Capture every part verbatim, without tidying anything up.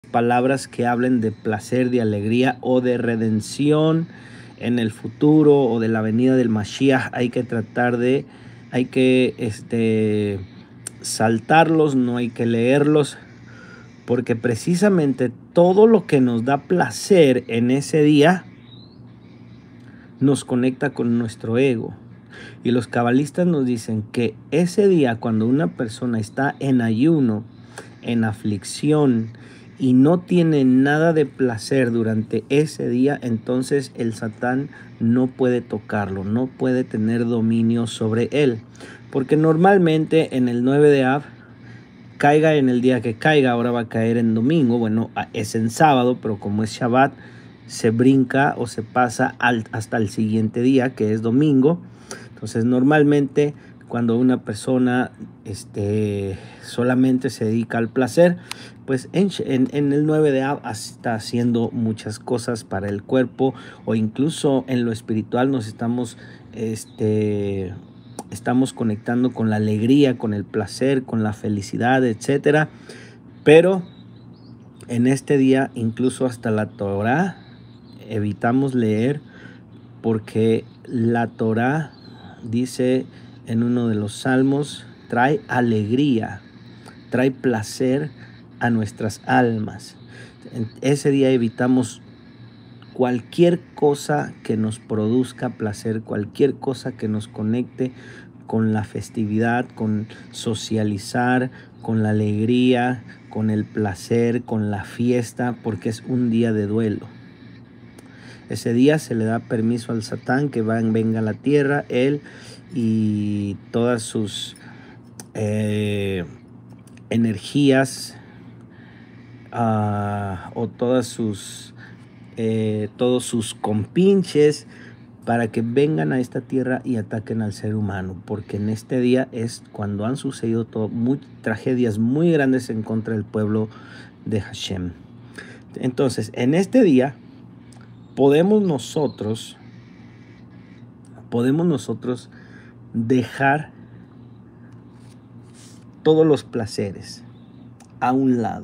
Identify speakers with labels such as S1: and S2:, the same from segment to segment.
S1: palabras que hablen de placer, de alegría o de redención en el futuro o de la venida del Mashiach. Hay que tratar de, hay que este, saltarlos, no hay que leerlos, porque precisamente todo lo que nos da placer en ese día nos conecta con nuestro ego. Y los cabalistas nos dicen que ese día, cuando una persona está en ayuno, en aflicción y no tiene nada de placer durante ese día, entonces el Satán no puede tocarlo, no puede tener dominio sobre él. Porque normalmente en el nueve de Av, caiga en el día que caiga, ahora va a caer en domingo, bueno, es en sábado, pero como es Shabbat, se brinca o se pasa al, hasta el siguiente día, que es domingo. Entonces normalmente cuando una persona este, solamente se dedica al placer, pues en, en, en el nueve de Av está haciendo muchas cosas para el cuerpo, o incluso en lo espiritual nos estamos, este, estamos conectando con la alegría, con el placer, con la felicidad, etcétera. Pero en este día incluso hasta la Torah evitamos leer, porque la Torah dice en uno de los salmos, trae alegría, trae placer a nuestras almas. En ese día evitamos cualquier cosa que nos produzca placer, cualquier cosa que nos conecte con la festividad, con socializar, con la alegría, con el placer, con la fiesta, porque es un día de duelo. Ese día se le da permiso al Satán que venga a la tierra, él y todas sus eh, energías uh, o todas sus, eh, todos sus compinches, para que vengan a esta tierra y ataquen al ser humano, porque en este día es cuando han sucedido todo, muy, tragedias muy grandes en contra del pueblo de Hashem. Entonces, en este día podemos nosotros, podemos nosotros dejar todos los placeres a un lado.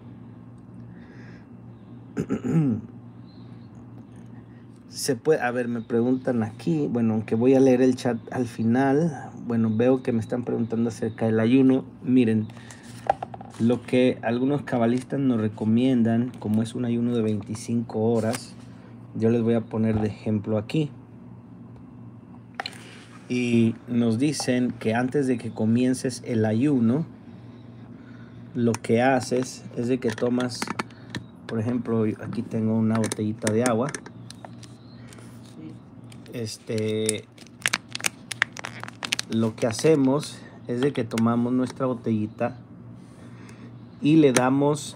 S1: Se puede, a ver, me preguntan aquí, bueno, aunque voy a leer el chat al final, bueno, veo que me están preguntando acerca del ayuno. Miren, lo que algunos cabalistas nos recomiendan, como es un ayuno de veinticinco horas, yo les voy a poner de ejemplo aquí. Y nos dicen que antes de que comiences el ayuno, lo que haces es de que tomas, por ejemplo, aquí tengo una botellita de agua. Este, lo que hacemos es de que tomamos nuestra botellita y le damos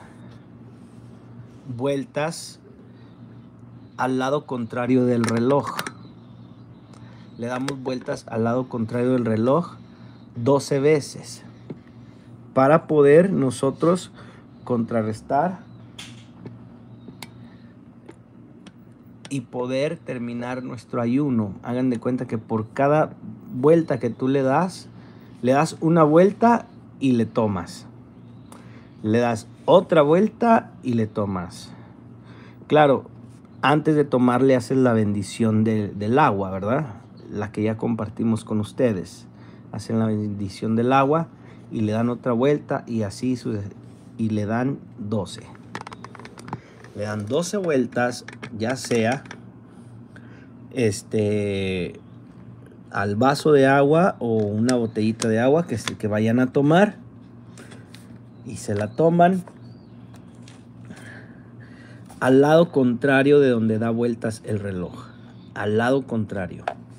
S1: vueltas al lado contrario del reloj. Le damos vueltas al lado contrario del reloj doce veces para poder nosotros contrarrestar y poder terminar nuestro ayuno. Hagan de cuenta que por cada vuelta que tú le das, le das una vuelta y le tomas. Le das otra vuelta y le tomas. Claro, antes de tomar le haces la bendición de, del agua, ¿verdad? La que ya compartimos con ustedes. Hacen la bendición del agua y le dan otra vuelta y así y le dan doce. Le dan doce vueltas, ya sea este al vaso de agua o una botellita de agua que, que vayan a tomar, y se la toman al lado contrario de donde da vueltas el reloj. Al lado contrario.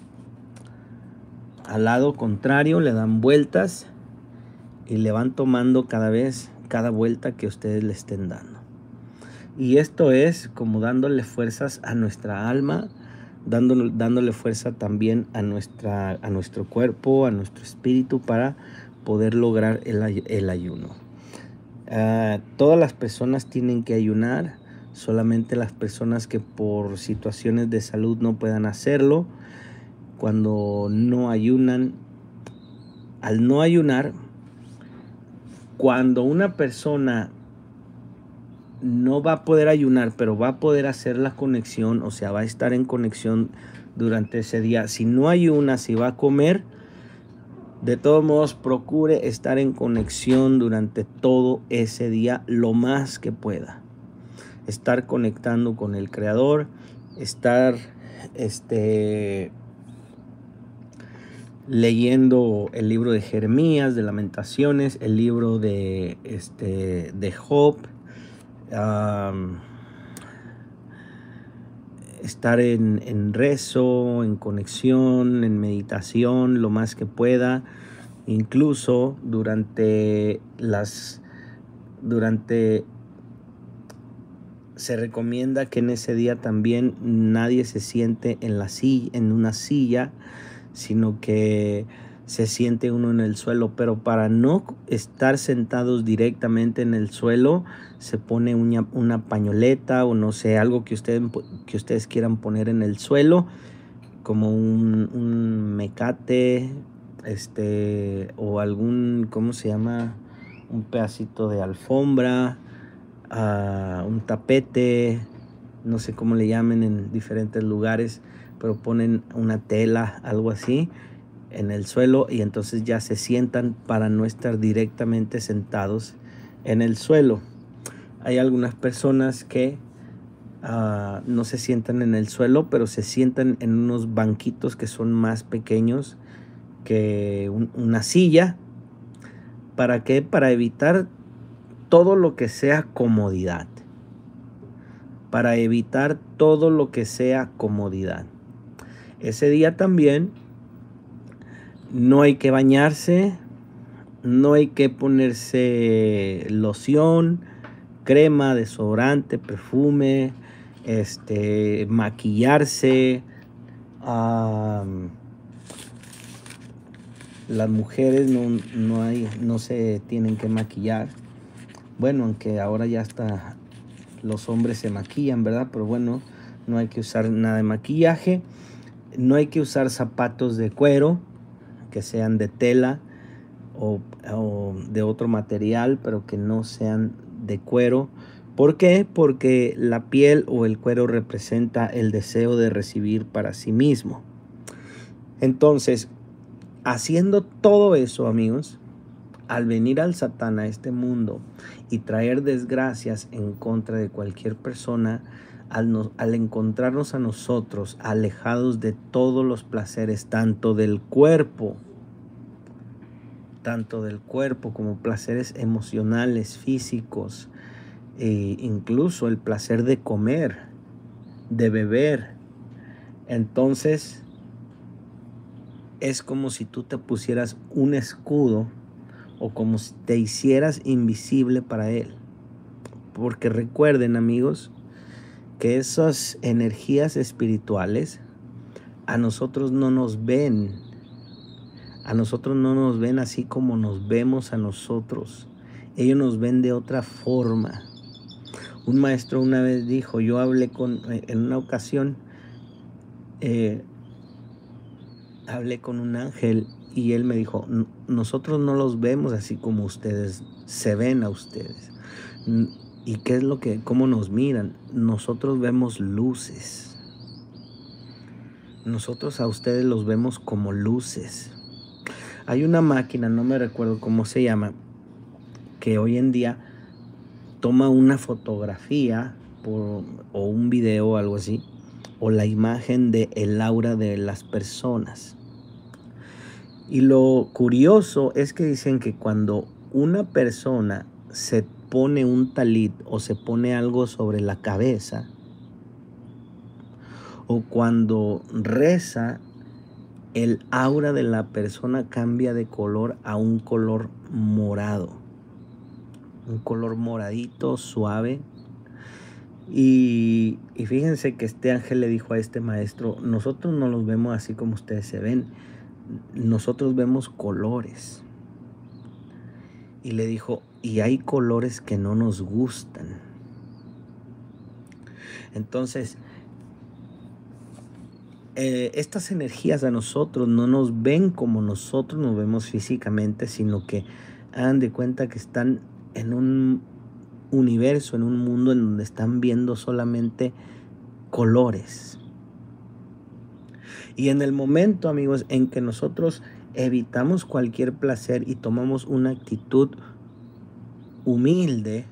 S1: Al lado contrario le dan vueltas y le van tomando cada vez, cada vuelta que ustedes le estén dando. Y esto es como dándole fuerzas a nuestra alma, dándole, dándole fuerza también a, nuestra, a nuestro cuerpo, a nuestro espíritu, para poder lograr el, el ayuno. Uh, todas las personas tienen que ayunar, solamente las personas que por situaciones de salud no puedan hacerlo. Cuando no ayunan, al no ayunar, cuando una persona no va a poder ayunar, pero va a poder hacer la conexión, o sea, va a estar en conexión durante ese día. Si no ayuna, si va a comer, de todos modos, procure estar en conexión durante todo ese día lo más que pueda. Estar conectando con el Creador, estar este, leyendo el libro de Jeremías, de Lamentaciones, el libro de, este, de Job, um, estar en, en rezo, en conexión, en meditación, lo más que pueda. Incluso durante las, durante, se recomienda que en ese día también nadie se siente en la silla, en una silla, sino que se siente uno en el suelo, pero para no estar sentados directamente en el suelo, se pone una, una pañoleta o no sé, algo que ustedes, que ustedes quieran poner en el suelo, como un, un mecate, este, o algún, ¿cómo se llama? Un pedacito de alfombra, uh, un tapete, no sé cómo le llamen en diferentes lugares, pero ponen una tela, algo así, en el suelo y entonces ya se sientan para no estar directamente sentados en el suelo. Hay algunas personas que uh, no se sientan en el suelo, pero se sientan en unos banquitos que son más pequeños que un, una silla. ¿Para qué? Para evitar todo lo que sea comodidad. Para evitar todo lo que sea comodidad. Ese día también no hay que bañarse, no hay que ponerse loción, crema, desodorante, perfume, este, maquillarse. Um, las mujeres no, no, hay, no se tienen que maquillar. Bueno, aunque ahora ya hasta los hombres se maquillan, ¿verdad? Pero bueno, no hay que usar nada de maquillaje. No hay que usar zapatos de cuero, que sean de tela o, o de otro material, pero que no sean de cuero. ¿Por qué? Porque la piel o el cuero representa el deseo de recibir para sí mismo. Entonces, haciendo todo eso, amigos, al venir al Satán a este mundo y traer desgracias en contra de cualquier persona, al, no, al encontrarnos a nosotros alejados de todos los placeres, tanto del cuerpo, tanto del cuerpo como placeres emocionales, físicos, e incluso el placer de comer, de beber, entonces es como si tú te pusieras un escudo o como si te hicieras invisible para él. Porque recuerden, amigos, que esas energías espirituales a nosotros no nos ven. A nosotros no nos ven así como nos vemos a nosotros. Ellos nos ven de otra forma. Un maestro una vez dijo, yo hablé con, en una ocasión, eh, hablé con un ángel y él me dijo, nosotros no los vemos así como ustedes se ven a ustedes. ¿Y qué es lo que, cómo nos miran? Nosotros vemos luces. Nosotros a ustedes los vemos como luces. Hay una máquina, no me recuerdo cómo se llama, que hoy en día toma una fotografía por, o un video o algo así, o la imagen del aura de las personas. Y lo curioso es que dicen que cuando una persona se pone un talit o se pone algo sobre la cabeza, o cuando reza, el aura de la persona cambia de color a un color morado, un color moradito, suave. Y, y fíjense que este ángel le dijo a este maestro, nosotros no los vemos así como ustedes se ven, nosotros vemos colores. Y le dijo, y hay colores que no nos gustan. Entonces, eh, estas energías a nosotros no nos ven como nosotros nos vemos físicamente, sino que hagan de cuenta que están en un, universo, en un mundo en donde están viendo solamente colores. Y en el momento, amigos, en que nosotros evitamos cualquier placer y tomamos una actitud humilde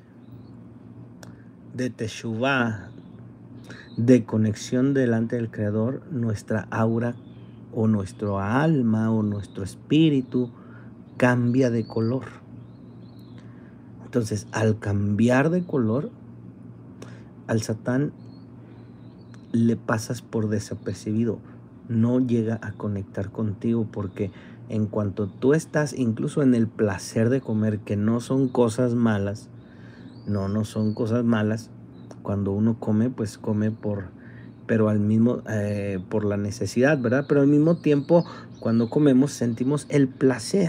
S1: de teshuvá, de conexión delante del Creador, nuestra aura o nuestro alma o nuestro espíritu cambia de color. Entonces, al cambiar de color, al Satán le pasas por desapercibido, no llega a conectar contigo, porque en cuanto tú estás incluso en el placer de comer, que no son cosas malas, no, no son cosas malas, cuando uno come, pues come por, pero al mismo, eh, por la necesidad, ¿verdad? Pero al mismo tiempo, cuando comemos, sentimos el placer.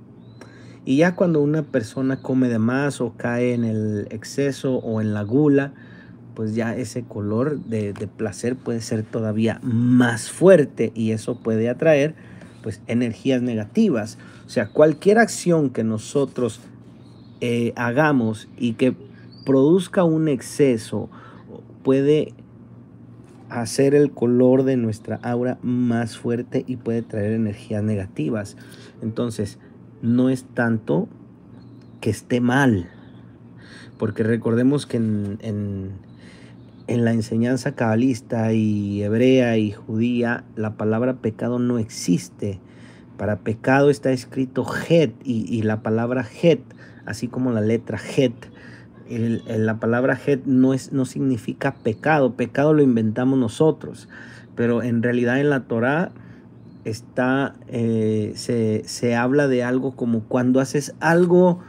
S1: Y ya cuando una persona come de más o cae en el exceso o en la gula, pues ya ese color de, de placer puede ser todavía más fuerte y eso puede atraer pues energías negativas. O sea, cualquier acción que nosotros eh, hagamos y que produzca un exceso puede hacer el color de nuestra aura más fuerte y puede traer energías negativas. Entonces, no es tanto que esté mal, porque recordemos que en, en, en la enseñanza cabalista y hebrea y judía, la palabra pecado no existe. Para pecado está escrito het, y, y la palabra het, así como la letra het, el, el, la palabra het no, es, no significa pecado. Pecado lo inventamos nosotros, pero en realidad en la Torá está, eh, se, se habla de algo como cuando haces algo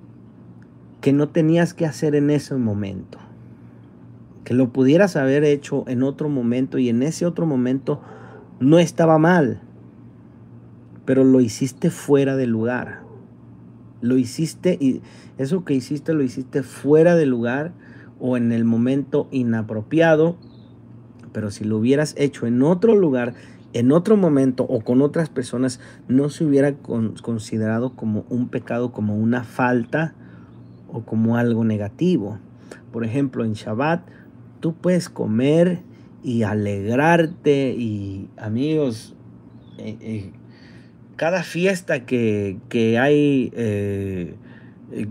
S1: que no tenías que hacer en ese momento, que lo pudieras haber hecho en otro momento y en ese otro momento no estaba mal, pero lo hiciste fuera de lugar. Lo hiciste y eso que hiciste lo hiciste fuera de lugar o en el momento inapropiado, pero si lo hubieras hecho en otro lugar, en otro momento o con otras personas, no se hubiera con, considerado como un pecado, como una falta o como algo negativo. Por ejemplo, en Shabbat tú puedes comer y alegrarte y amigos, eh, eh, cada fiesta que, que hay eh, eh,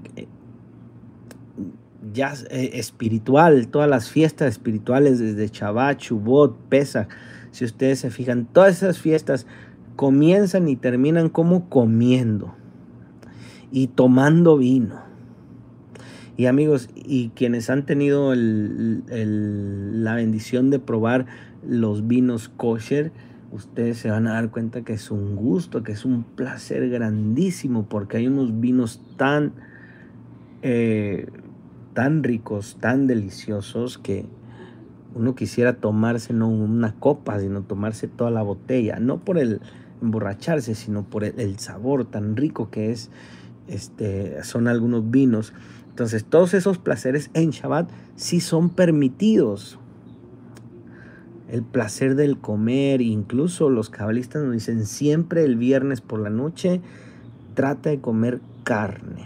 S1: ya eh, espiritual, todas las fiestas espirituales desde Shabbat, Shuvot, Pesach, si ustedes se fijan, todas esas fiestas comienzan y terminan como comiendo y tomando vino. Y amigos, y quienes han tenido el, el, la bendición de probar los vinos kosher, ustedes se van a dar cuenta que es un gusto, que es un placer grandísimo, porque hay unos vinos tan, eh, tan ricos, tan deliciosos, que uno quisiera tomarse no una copa, sino tomarse toda la botella, no por el emborracharse, sino por el, el sabor tan rico que es, este, son algunos vinos. Entonces, todos esos placeres en Shabbat sí son permitidos. El placer del comer, incluso los cabalistas nos dicen siempre el viernes por la noche, trata de comer carne,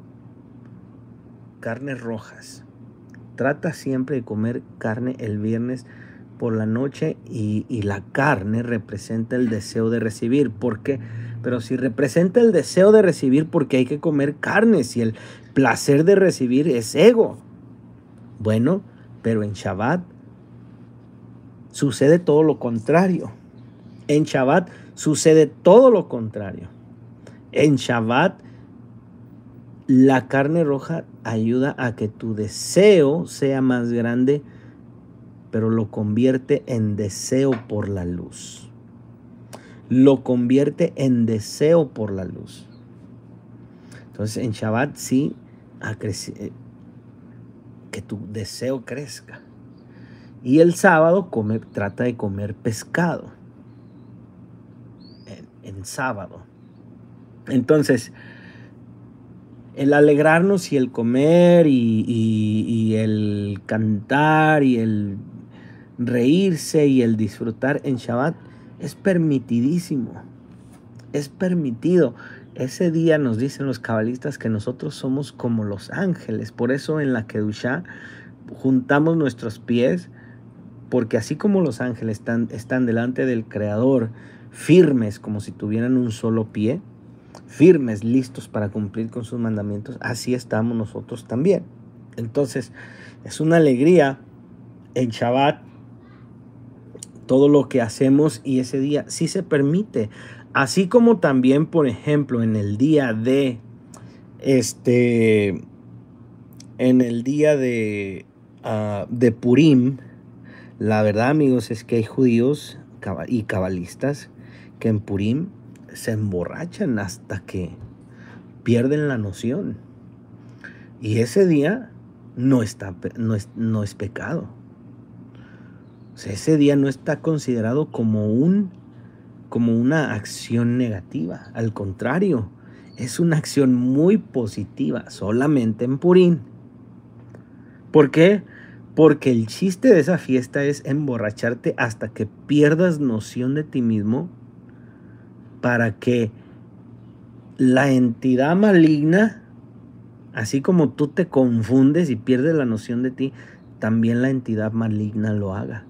S1: carnes rojas. Trata siempre de comer carne el viernes por la noche y, y la carne representa el deseo de recibir. ¿Por qué? Pero si representa el deseo de recibir, ¿por qué hay que comer carne? Si el placer de recibir es ego. Bueno, pero en Shabbat sucede todo lo contrario. En Shabbat sucede todo lo contrario. En Shabbat la carne roja ayuda a que tu deseo sea más grande, pero lo convierte en deseo por la luz. Lo convierte en deseo por la luz. Entonces en Shabbat sí, a crecer, que tu deseo crezca. Y el sábado come, trata de comer pescado. En, en sábado. Entonces, el alegrarnos y el comer y, y, y el cantar y el reírse y el disfrutar en Shabbat es permitidísimo. Es permitido. ese día nos dicen los cabalistas que nosotros somos como los ángeles. Por eso en la Kedushá juntamos nuestros pies, porque así como los ángeles están, están delante del Creador, firmes como si tuvieran un solo pie, firmes, listos para cumplir con sus mandamientos, así estamos nosotros también. Entonces, es una alegría en Shabbat todo lo que hacemos, y ese día sí se permite. Así como también, por ejemplo, en el día de este en el día de, uh, de Purim, la verdad, amigos, es que hay judíos y cabalistas que en Purim se emborrachan hasta que pierden la noción. Y ese día no, está, no, es, no es pecado. O sea, ese día no está considerado como, un, como una acción negativa. Al contrario, es una acción muy positiva, solamente en Purim. ¿Por qué? Porque el chiste de esa fiesta es emborracharte hasta que pierdas noción de ti mismo, para que la entidad maligna, así como tú te confundes y pierdes la noción de ti, también la entidad maligna lo haga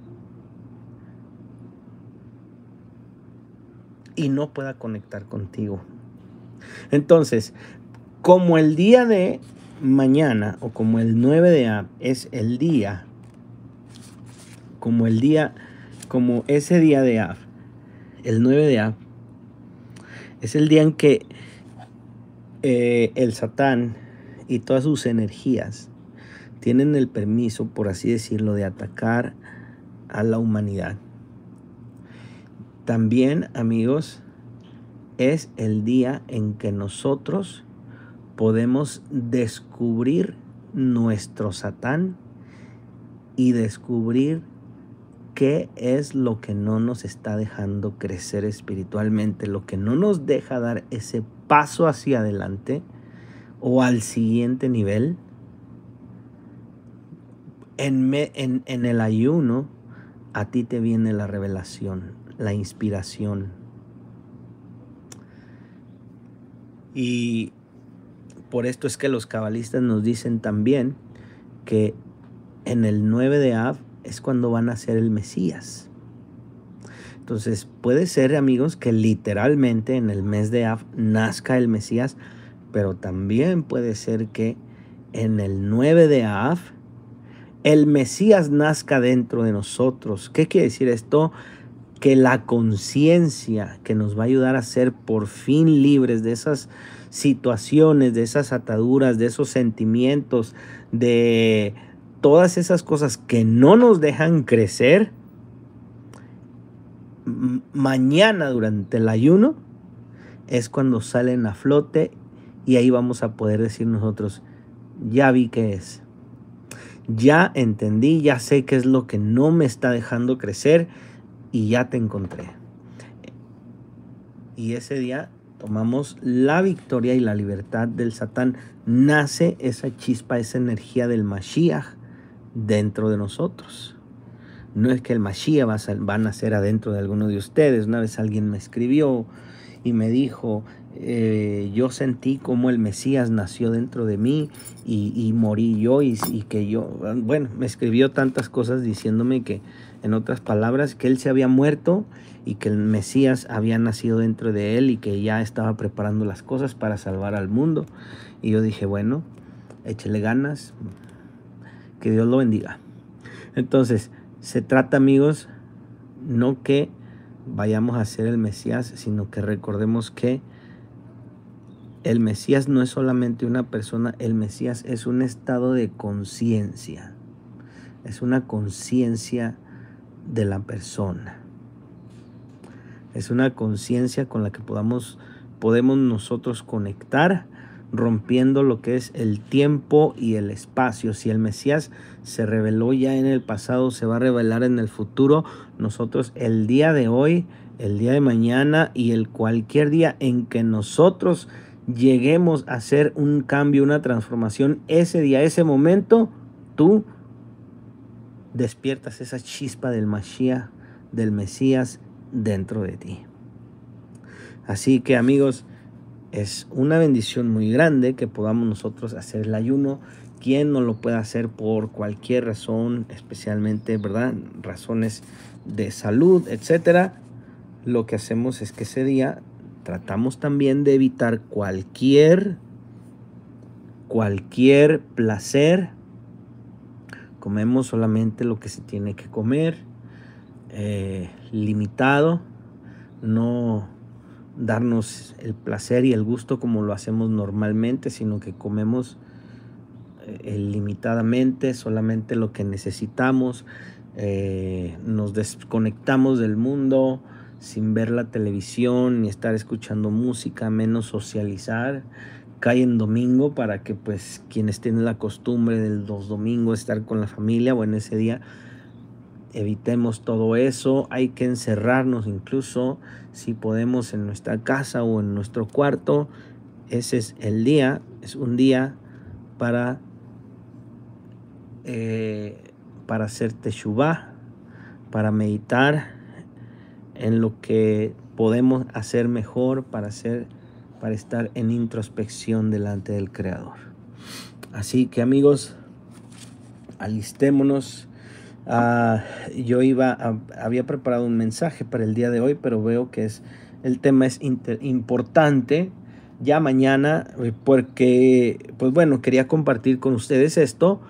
S1: y no pueda conectar contigo. Entonces, como el día de mañana, o como el nueve de Av es el día, como el día, como ese día de Av, el nueve de Av, es el día en que eh, el Satán y todas sus energías tienen el permiso, por así decirlo, de atacar a la humanidad. También, amigos, es el día en que nosotros podemos descubrir nuestro Satán y descubrir qué es lo que no nos está dejando crecer espiritualmente, lo que no nos deja dar ese paso hacia adelante o al siguiente nivel. En, me, en, en el ayuno a ti te viene la revelación, la inspiración. Y por esto es que los cabalistas nos dicen también que en el nueve de Av es cuando van a ser el Mesías. Entonces puede ser, amigos, que literalmente en el mes de Av nazca el Mesías, pero también puede ser que en el nueve de Av el Mesías nazca dentro de nosotros. ¿Qué quiere decir esto? Que la conciencia que nos va a ayudar a ser por fin libres de esas situaciones, de esas ataduras, de esos sentimientos, de todas esas cosas que no nos dejan crecer, mañana durante el ayuno es cuando salen a flote, y ahí vamos a poder decir nosotros, ya vi qué es, ya entendí, ya sé qué es lo que no me está dejando crecer, y ya te encontré. Y ese día tomamos la victoria y la libertad del Satán. Nace esa chispa, esa energía del Mashiach dentro de nosotros. No es que el Mashiach va a, va a nacer adentro de alguno de ustedes. Una vez alguien me escribió y me dijo, eh, yo sentí como el Mesías nació dentro de mí y, y morí yo, y, y que yo, bueno, me escribió tantas cosas diciéndome que, en otras palabras, que él se había muerto y que el Mesías había nacido dentro de él y que ya estaba preparando las cosas para salvar al mundo. Y yo dije, bueno, échele ganas, que Dios lo bendiga. Entonces, se trata, amigos, no que vayamos a ser el Mesías, sino que recordemos que el Mesías no es solamente una persona, el Mesías es un estado de conciencia, es una conciencia de la persona, es una conciencia con la que podamos, podemos nosotros conectar, rompiendo lo que es el tiempo y el espacio. Si el Mesías se reveló ya en el pasado, se va a revelar en el futuro. Nosotros el día de hoy, el día de mañana y el cualquier día en que nosotros lleguemos a hacer un cambio, una transformación, ese día, ese momento, tú despiertas esa chispa del Mashiach, del Mesías dentro de ti. Así que, amigos, Es una bendición muy grande que podamos nosotros hacer el ayuno. Quien no lo puede hacer por cualquier razón, especialmente, ¿verdad? Razones de salud, etcétera. Lo que hacemos es que ese día tratamos también de evitar cualquier, cualquier placer. Comemos solamente lo que se tiene que comer, eh, limitado, no darnos el placer y el gusto como lo hacemos normalmente, sino que comemos eh, limitadamente, solamente lo que necesitamos. Eh, nos desconectamos del mundo sin ver la televisión ni estar escuchando música, menos socializar. Cae en domingo para que pues quienes tienen la costumbre de los domingos estar con la familia, bueno, ese día evitemos todo eso. Hay que encerrarnos incluso si podemos en nuestra casa o en nuestro cuarto. Ese es el día, es un día para, eh, para hacer teshuvá, para meditar en lo que podemos hacer mejor, para, hacer, para estar en introspección delante del Creador. Así que amigos, alistémonos. Uh, yo iba a, había preparado un mensaje para el día de hoy, pero veo que es, el tema es inter, importante ya mañana, porque, pues bueno, quería compartir con ustedes esto,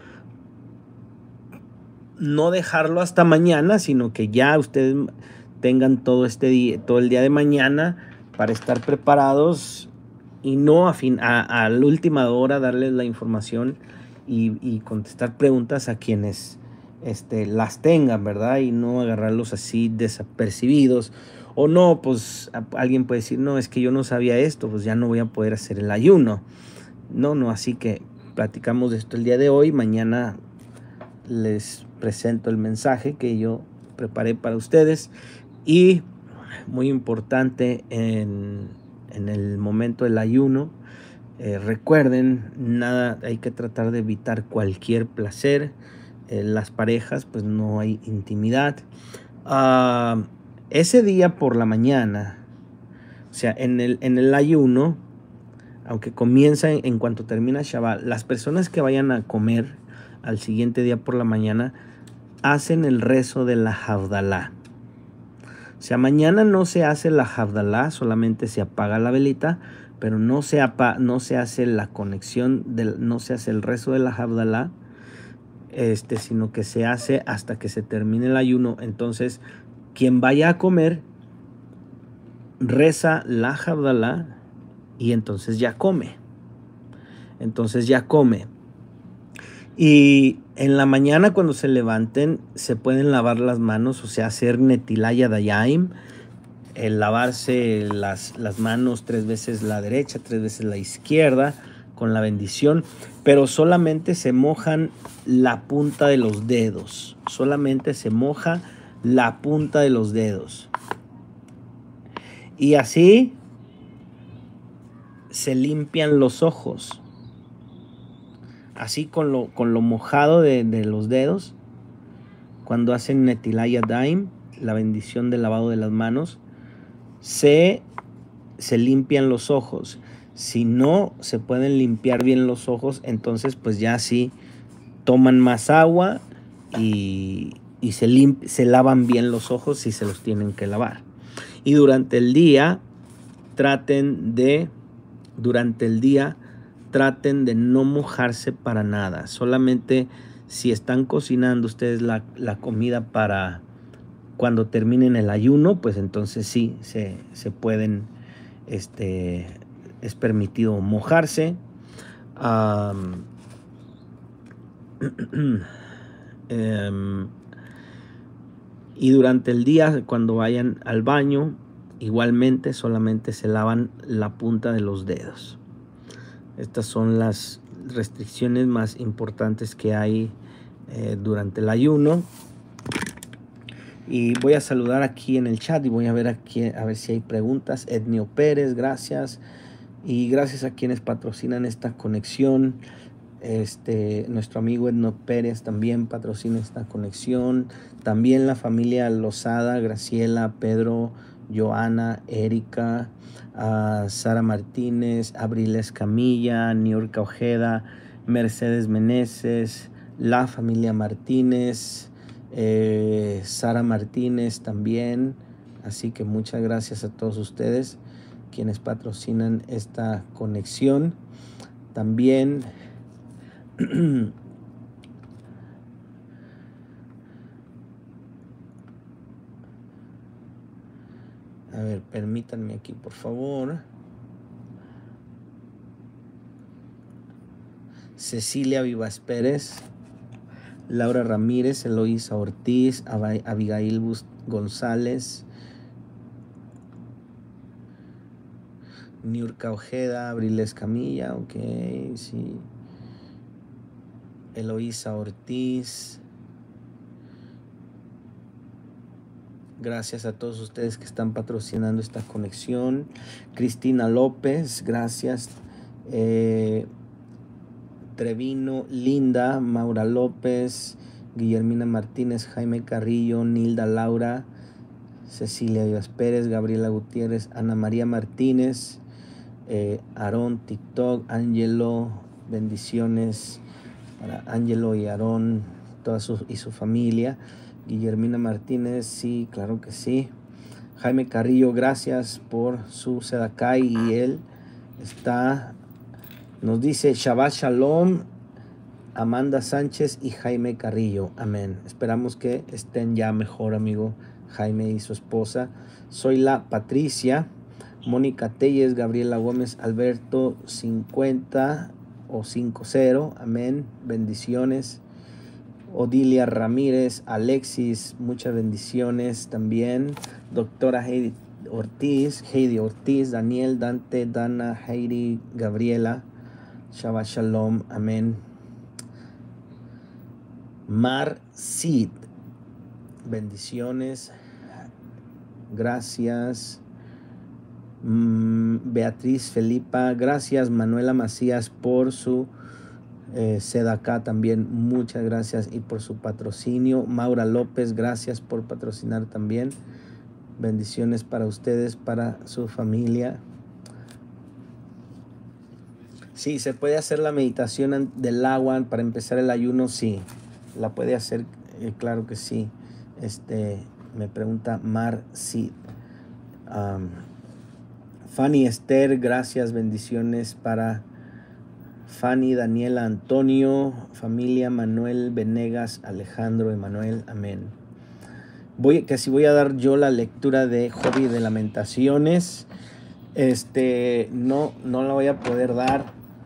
S1: no dejarlo hasta mañana, sino que ya ustedes tengan todo este día, todo el día de mañana para estar preparados y no a, fin, a, a la última hora darles la información y, y contestar preguntas a quienes Este, las tengan, ¿verdad? Y no agarrarlos así desapercibidos. O no, pues a, alguien puede decir, no, es que yo no sabía esto, pues ya no voy a poder hacer el ayuno. No, no, así que platicamos de esto el día de hoy. Mañana les presento el mensaje que yo preparé para ustedes. Y muy importante en, en el momento del ayuno, eh, recuerden, nada, hay que tratar de evitar cualquier placer. En las parejas pues no hay intimidad. Uh, ese día por la mañana, o sea, en el, en el ayuno, aunque comienza en, en cuanto termina Shabbat, las personas que vayan a comer al siguiente día por la mañana hacen el rezo de la Havdalah. O sea, mañana no se hace la Havdalah, solamente se apaga la velita, pero no se, apa, no se hace la conexión, del, no se hace el rezo de la Havdalah. Este, sino que se hace hasta que se termine el ayuno. Entonces, quien vaya a comer, reza la Havdalah y entonces ya come. Entonces ya come. Y en la mañana cuando se levanten, se pueden lavar las manos, o sea, hacer netilaya dayim, el lavarse las, las manos tres veces la derecha, tres veces la izquierda, con la bendición, pero solamente se mojan la punta de los dedos, solamente se moja la punta de los dedos. Y así se limpian los ojos, así con lo, con lo mojado de, de los dedos, cuando hacen netilaya daim, la bendición del lavado de las manos, se, se limpian los ojos. Si no se pueden limpiar bien los ojos, entonces pues ya sí toman más agua y, y se, se lavan bien los ojos si se los tienen que lavar. Y durante el día traten de, durante el día traten de no mojarse para nada. Solamente si están cocinando ustedes la, la comida para cuando terminen el ayuno, pues entonces sí se, se pueden este es permitido mojarse. Um, um, y durante el día, cuando vayan al baño, igualmente solamente se lavan la punta de los dedos. Estas son las restricciones más importantes que hay eh, durante el ayuno. Y voy a saludar aquí en el chat y voy a ver aquí a ver si hay preguntas. Ednio Pérez, gracias. Y gracias a quienes patrocinan esta conexión. Este, nuestro amigo Edno Pérez también patrocina esta conexión. También la familia Lozada, Graciela, Pedro, Joana, Erika, a Sara Martínez, Abril Escamilla, Niurka Ojeda, Mercedes Meneses, la familia Martínez, eh, Sara Martínez también. Así que muchas gracias a todos ustedes quienes patrocinan esta conexión. También a ver, permítanme aquí, por favor. Cecilia Vivas Pérez, Laura Ramírez, Eloísa Ortiz, Abigail González, Niurka Ojeda, Abril Escamilla, ok, sí. Eloísa Ortiz. Gracias a todos ustedes que están patrocinando esta conexión. Cristina López, gracias. Eh, Trevino, Linda, Maura López, Guillermina Martínez, Jaime Carrillo, Nilda Laura, Cecilia Vivas Pérez, Gabriela Gutiérrez, Ana María Martínez, eh, Aarón, TikTok, Ángelo, bendiciones para Ángelo y Aarón, toda su, y su familia. Guillermina Martínez, sí, claro que sí. Jaime Carrillo, gracias por su Sedacay, y él está, nos dice Shabbat Shalom, Amanda Sánchez y Jaime Carrillo, amén. Esperamos que estén ya mejor, amigo Jaime y su esposa. Soy la Patricia, Mónica Telles, Gabriela Gómez, Alberto cincuenta o cincuenta, amén, bendiciones. Odilia Ramírez, Alexis, muchas bendiciones también. Doctora Heidi Ortiz, Heidi Ortiz, Daniel, Dante, Dana, Heidi, Gabriela, Shabbat Shalom, amén. Mar Cid, bendiciones, gracias. Mm, Beatriz Felipa, gracias. Manuela Macías por su Eh, Sedacá también, muchas gracias, y por su patrocinio. Maura López, gracias por patrocinar también. Bendiciones para ustedes, para su familia. Sí, se puede hacer la meditación del agua para empezar el ayuno, sí. La puede hacer, eh, claro que sí. Este, me pregunta Mar Cid. Um, Fanny Esther, gracias, bendiciones para Fanny, Daniela, Antonio, familia, Manuel, Venegas, Alejandro, Emanuel, amén. Voy, que si voy a dar yo la lectura de Job y de Lamentaciones, este, no, no la voy a poder dar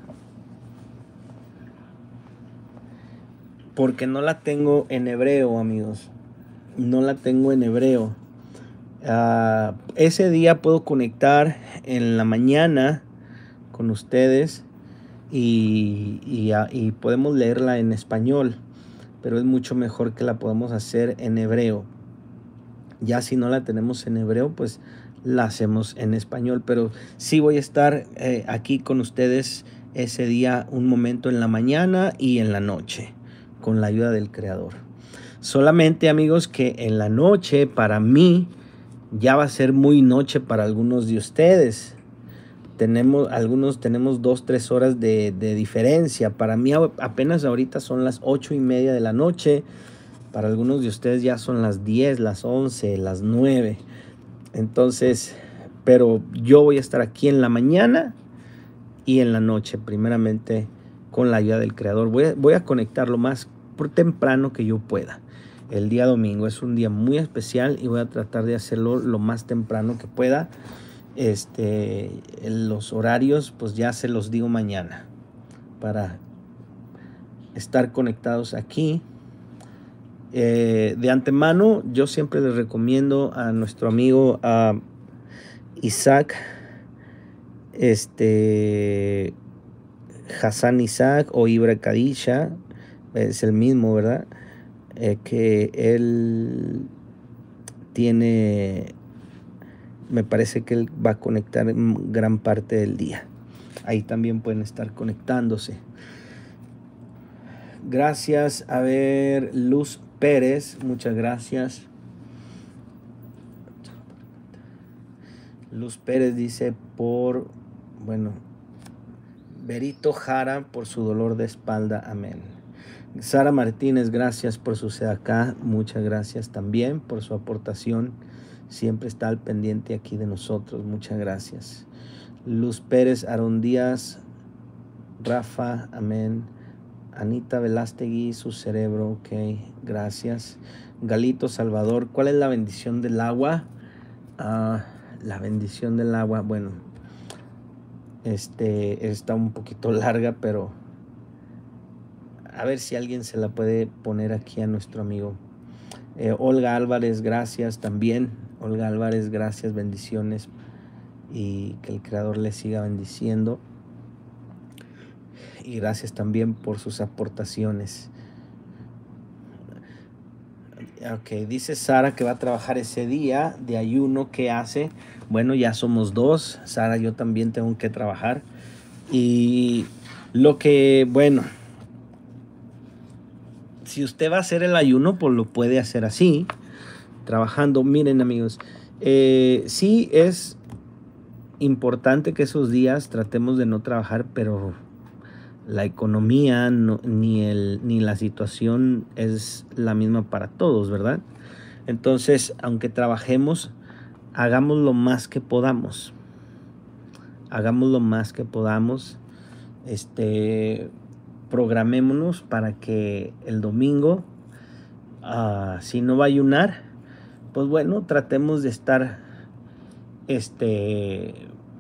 S1: porque no la tengo en hebreo, amigos. No la tengo en hebreo. Uh, ese día puedo conectar en la mañana con ustedes. Y, y, y podemos leerla en español, pero es mucho mejor que la podamos hacer en hebreo. Ya si no la tenemos en hebreo, pues la hacemos en español, pero sí voy a estar eh, aquí con ustedes ese día, un momento en la mañana y en la noche, con la ayuda del Creador. Solamente, amigos, que en la noche para mí ya va a ser muy noche para algunos de ustedes. Tenemos, algunos tenemos dos, tres horas de, de diferencia. Para mí apenas ahorita son las ocho y media de la noche. Para algunos de ustedes ya son las diez, las once, las nueve. Entonces, pero yo voy a estar aquí en la mañana y en la noche, primeramente con la ayuda del Creador. Voy a, voy a conectar lo más por temprano que yo pueda. El día domingo es un día muy especial y voy a tratar de hacerlo lo más temprano que pueda. Este, los horarios pues ya se los digo mañana para estar conectados aquí. Eh, de antemano yo siempre les recomiendo a nuestro amigo a Isaac, este Hassan Isaac o Ibra Kadisha, es el mismo, ¿verdad? Eh, que él tiene, me parece que él va a conectar gran parte del día. Ahí también pueden estar conectándose. Gracias. A ver, Luz Pérez, muchas gracias. Luz Pérez dice por, bueno, Berito Jara por su dolor de espalda, amén. Sara Martínez, gracias por su sedacá, muchas gracias también por su aportación, siempre está al pendiente aquí de nosotros, muchas gracias. Luz Pérez, Aarón Díaz, Rafa, amén. Anita Velástegui, su cerebro, ok, gracias. Galito Salvador, ¿cuál es la bendición del agua? Uh, la bendición del agua, bueno, este está un poquito larga, pero a ver si alguien se la puede poner aquí a nuestro amigo. Eh, Olga Álvarez, gracias también. Olga Álvarez, gracias, bendiciones y que el Creador le siga bendiciendo. Y gracias también por sus aportaciones. Ok, dice Sara que va a trabajar ese día de ayuno. ¿Qué hace? Bueno, ya somos dos. Sara, yo también tengo que trabajar. Y lo que, bueno, si usted va a hacer el ayuno, pues lo puede hacer así, trabajando. Miren, amigos, eh, sí es importante que esos días tratemos de no trabajar, pero la economía no, ni, el, ni la situación es la misma para todos, ¿verdad? Entonces, aunque trabajemos, hagamos lo más que podamos. Hagamos lo más que podamos. Este, programémonos para que el domingo, uh, si no va a ayunar, pues bueno, tratemos de estar, este,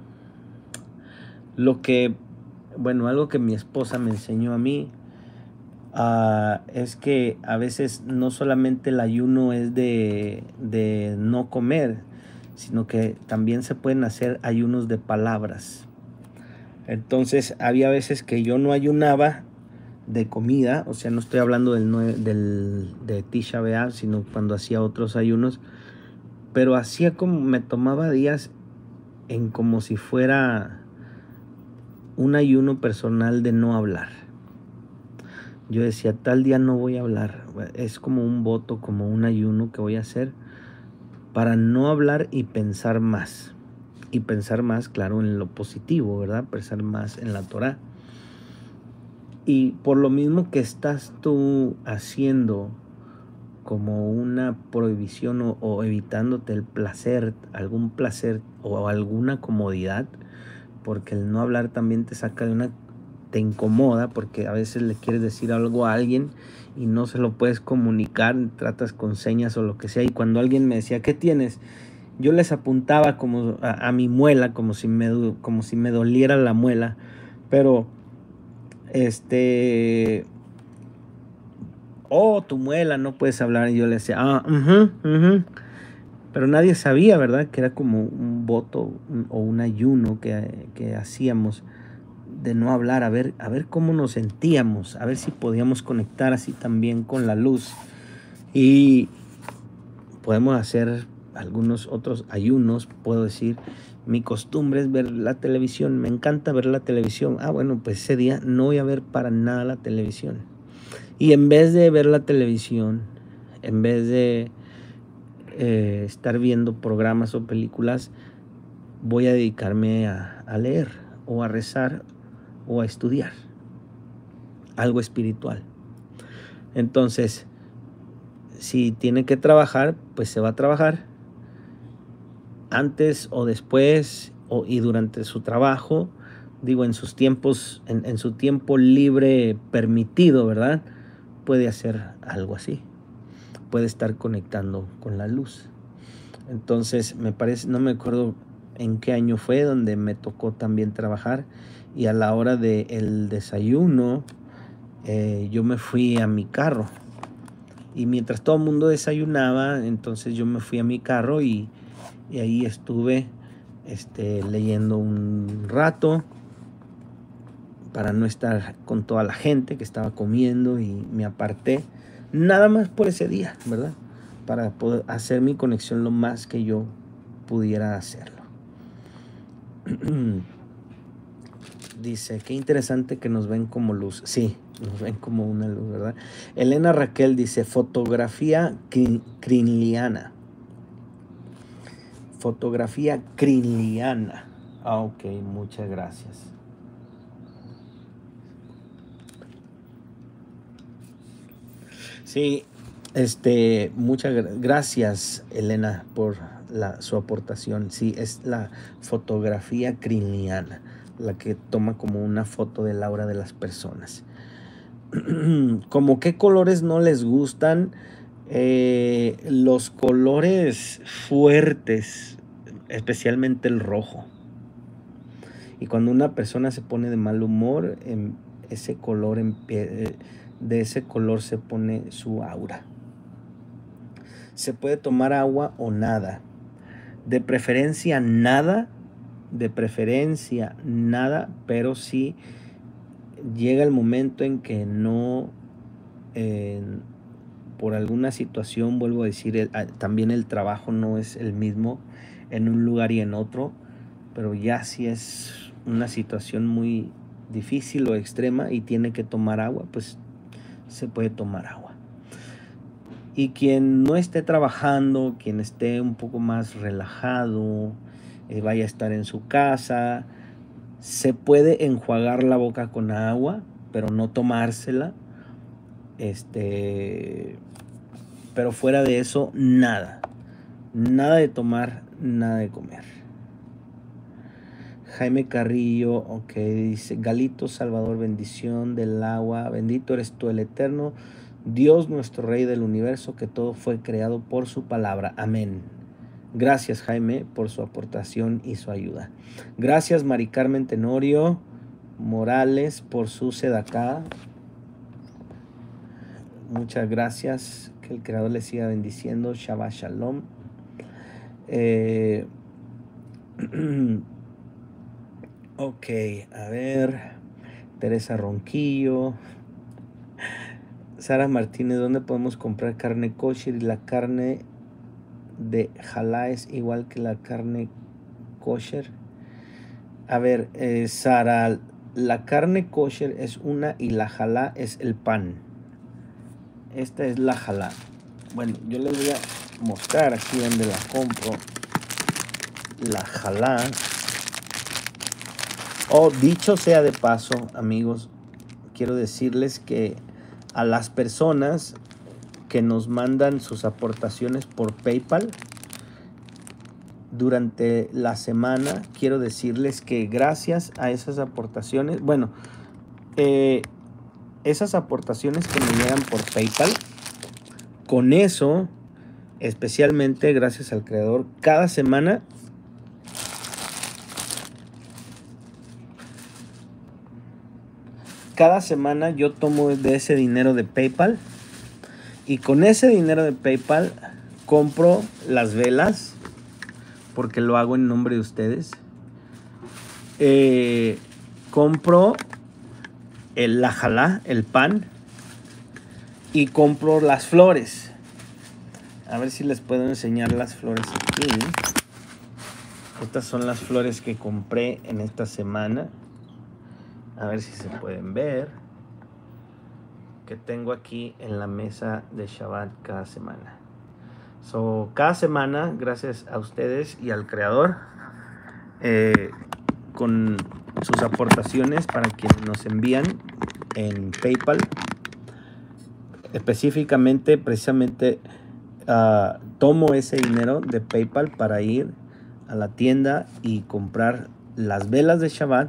S1: lo que, bueno, algo que mi esposa me enseñó a mí, uh, es que a veces no solamente el ayuno es de, de no comer, sino que también se pueden hacer ayunos de palabras. Entonces había veces que yo no ayunaba de comida, o sea, no estoy hablando del, del de Tisha B'Av, sino cuando hacía otros ayunos, pero hacía como, me tomaba días en como si fuera un ayuno personal de no hablar. Yo decía, tal día no voy a hablar, es como un voto, como un ayuno que voy a hacer para no hablar y pensar más. Y pensar más, claro, en lo positivo, ¿verdad? Pensar más en la Torah. Y por lo mismo que estás tú haciendo como una prohibición o, o evitándote el placer, algún placer o alguna comodidad, porque el no hablar también te saca de una, te incomoda, porque a veces le quieres decir algo a alguien y no se lo puedes comunicar, tratas con señas o lo que sea, y cuando alguien me decía, ¿qué tienes?, yo les apuntaba como a, a mi muela, como si me, como si me doliera la muela, pero este, oh, tu muela, no puedes hablar. Y yo le decía, ah, uh-huh, uh-huh. Pero nadie sabía, ¿verdad? Que era como un voto un, o un ayuno que, que hacíamos de no hablar, a ver, a ver cómo nos sentíamos, a ver si podíamos conectar así también con la luz. Y podemos hacer algunos otros ayunos, puedo decir, mi costumbre es ver la televisión, me encanta ver la televisión. Ah, bueno, pues ese día no voy a ver para nada la televisión. Y en vez de ver la televisión, en vez de eh, estar viendo programas o películas, voy a dedicarme a, a leer o a rezar o a estudiar algo espiritual. Entonces, si tiene que trabajar, pues se va a trabajar antes o después o, y durante su trabajo, digo, en sus tiempos, en, en su tiempo libre permitido, ¿verdad? Puede hacer algo así, puede estar conectando con la luz. Entonces, me parece, no me acuerdo en qué año fue donde me tocó también trabajar, y a la hora del desayuno, eh, yo me fui a mi carro, y mientras todo el mundo desayunaba, entonces yo me fui a mi carro y, y ahí estuve este, leyendo un rato para no estar con toda la gente que estaba comiendo, y me aparté nada más por ese día, ¿verdad? Para poder hacer mi conexión lo más que yo pudiera hacerlo. Dice, qué interesante que nos ven como luz. Sí, nos ven como una luz, ¿verdad? Elena Raquel dice, fotografía crinliana. Fotografía Krinliana. Ah, ok, muchas gracias. Sí, este, muchas gracias, Elena, por la, su aportación. Sí, es la fotografía Krinliana, la que toma como una foto de la aura de las personas. ¿Como qué colores no les gustan? Eh, los colores fuertes, especialmente el rojo. Y cuando una persona se pone de mal humor, en ese color, de ese color se pone su aura. Se puede tomar agua o nada. De preferencia nada, de preferencia nada, pero si llega el momento en que no, eh, por alguna situación, vuelvo a decir, el, también el trabajo no es el mismo en un lugar y en otro, pero ya si es una situación muy difícil o extrema y tiene que tomar agua, pues se puede tomar agua. Y quien no esté trabajando, quien esté un poco más relajado, eh, vaya a estar en su casa, se puede enjuagar la boca con agua, pero no tomársela. Este, pero fuera de eso, nada. Nada de tomar, nada de comer. Jaime Carrillo, ok, dice, Galito Salvador, bendición del agua, bendito eres tú el Eterno, Dios nuestro Rey del universo, que todo fue creado por su palabra, amén. Gracias, Jaime, por su aportación y su ayuda. Gracias, Mari Carmen Tenorio Morales, por su sedacá. Muchas gracias, que el Creador les siga bendiciendo, Shabbat Shalom. Eh... Ok, a ver, Teresa Ronquillo, Sara Martínez, ¿dónde podemos comprar carne kosher? Y la carne de halá es igual que la carne kosher. A ver, eh, Sara, la carne kosher es una y la halá es el pan. Esta es la halá. Bueno, yo les voy a mostrar aquí donde la compro. La halá. Oh, dicho sea de paso, amigos, quiero decirles que a las personas que nos mandan sus aportaciones por PayPal durante la semana, quiero decirles que gracias a esas aportaciones, bueno, eh, esas aportaciones que me llegan por PayPal, con eso, especialmente gracias al Creador, cada semana Cada semana yo tomo de ese dinero de PayPal y con ese dinero de PayPal compro las velas, porque lo hago en nombre de ustedes. Eh, compro el, la jalá, el pan, y compro las flores. A ver si les puedo enseñar las flores aquí. Estas son las flores que compré en esta semana. A ver si se pueden ver. Que tengo aquí en la mesa de Shabbat cada semana. So, cada semana, gracias a ustedes y al Creador, eh, con sus aportaciones para quienes nos envían en PayPal, específicamente, precisamente, uh, tomo ese dinero de PayPal para ir a la tienda y comprar las velas de Shabbat,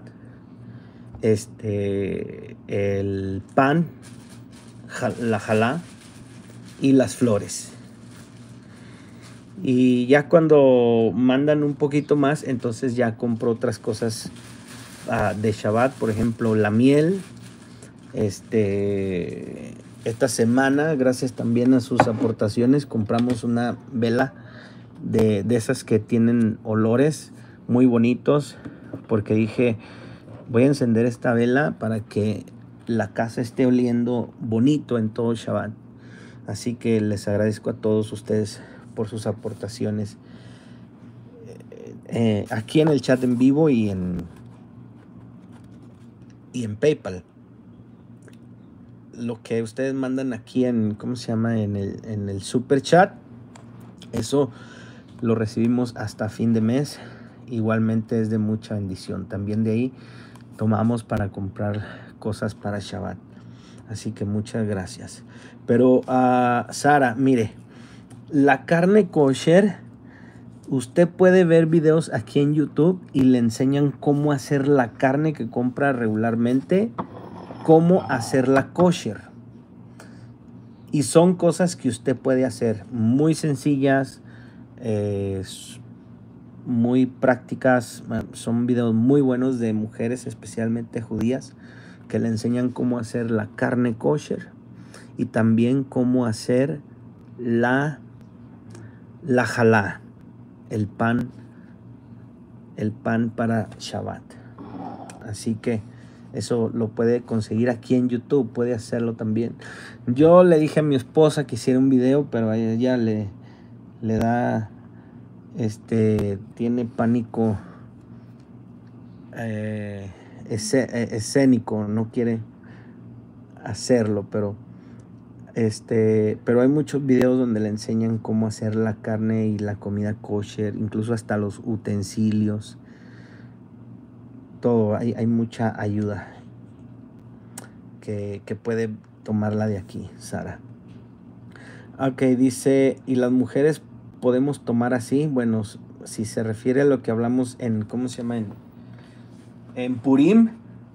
S1: este, el pan, la jalá y las flores. Y ya cuando mandan un poquito más, entonces ya compro otras cosas uh, de Shabbat, por ejemplo la miel. Este, esta semana, gracias también a sus aportaciones, compramos una vela de, de esas que tienen olores muy bonitos, porque dije, voy a encender esta vela para que la casa esté oliendo bonito en todo Shabbat. Así que les agradezco a todos ustedes por sus aportaciones eh, eh, aquí en el chat en vivo y en, y en PayPal. Lo que ustedes mandan aquí en, ¿cómo se llama? En el, en el super chat, eso lo recibimos hasta fin de mes. Igualmente es de mucha bendición. También de ahí tomamos para comprar cosas para Shabbat. Así que muchas gracias. Pero uh, Sara, mire, la carne kosher, usted puede ver videos aquí en YouTube y le enseñan cómo hacer la carne que compra regularmente, cómo hacerla kosher. Y son cosas que usted puede hacer muy sencillas, eh, muy prácticas. Son videos muy buenos de mujeres, especialmente judías, que le enseñan cómo hacer la carne kosher y también cómo hacer la, la jalá, el pan, el pan para Shabbat. Así que eso lo puede conseguir aquí en YouTube, puede hacerlo también. Yo le dije a mi esposa que hiciera un video, pero a ella le, le da, este, tiene pánico eh, escénico, no quiere hacerlo, pero este, pero hay muchos videos donde le enseñan cómo hacer la carne y la comida kosher, incluso hasta los utensilios, todo, hay, hay mucha ayuda que, que puede tomarla de aquí, Sara. Ok, dice, ¿y las mujeres podemos tomar así? Bueno, si se refiere a lo que hablamos en, ¿cómo se llama? En, en Purim,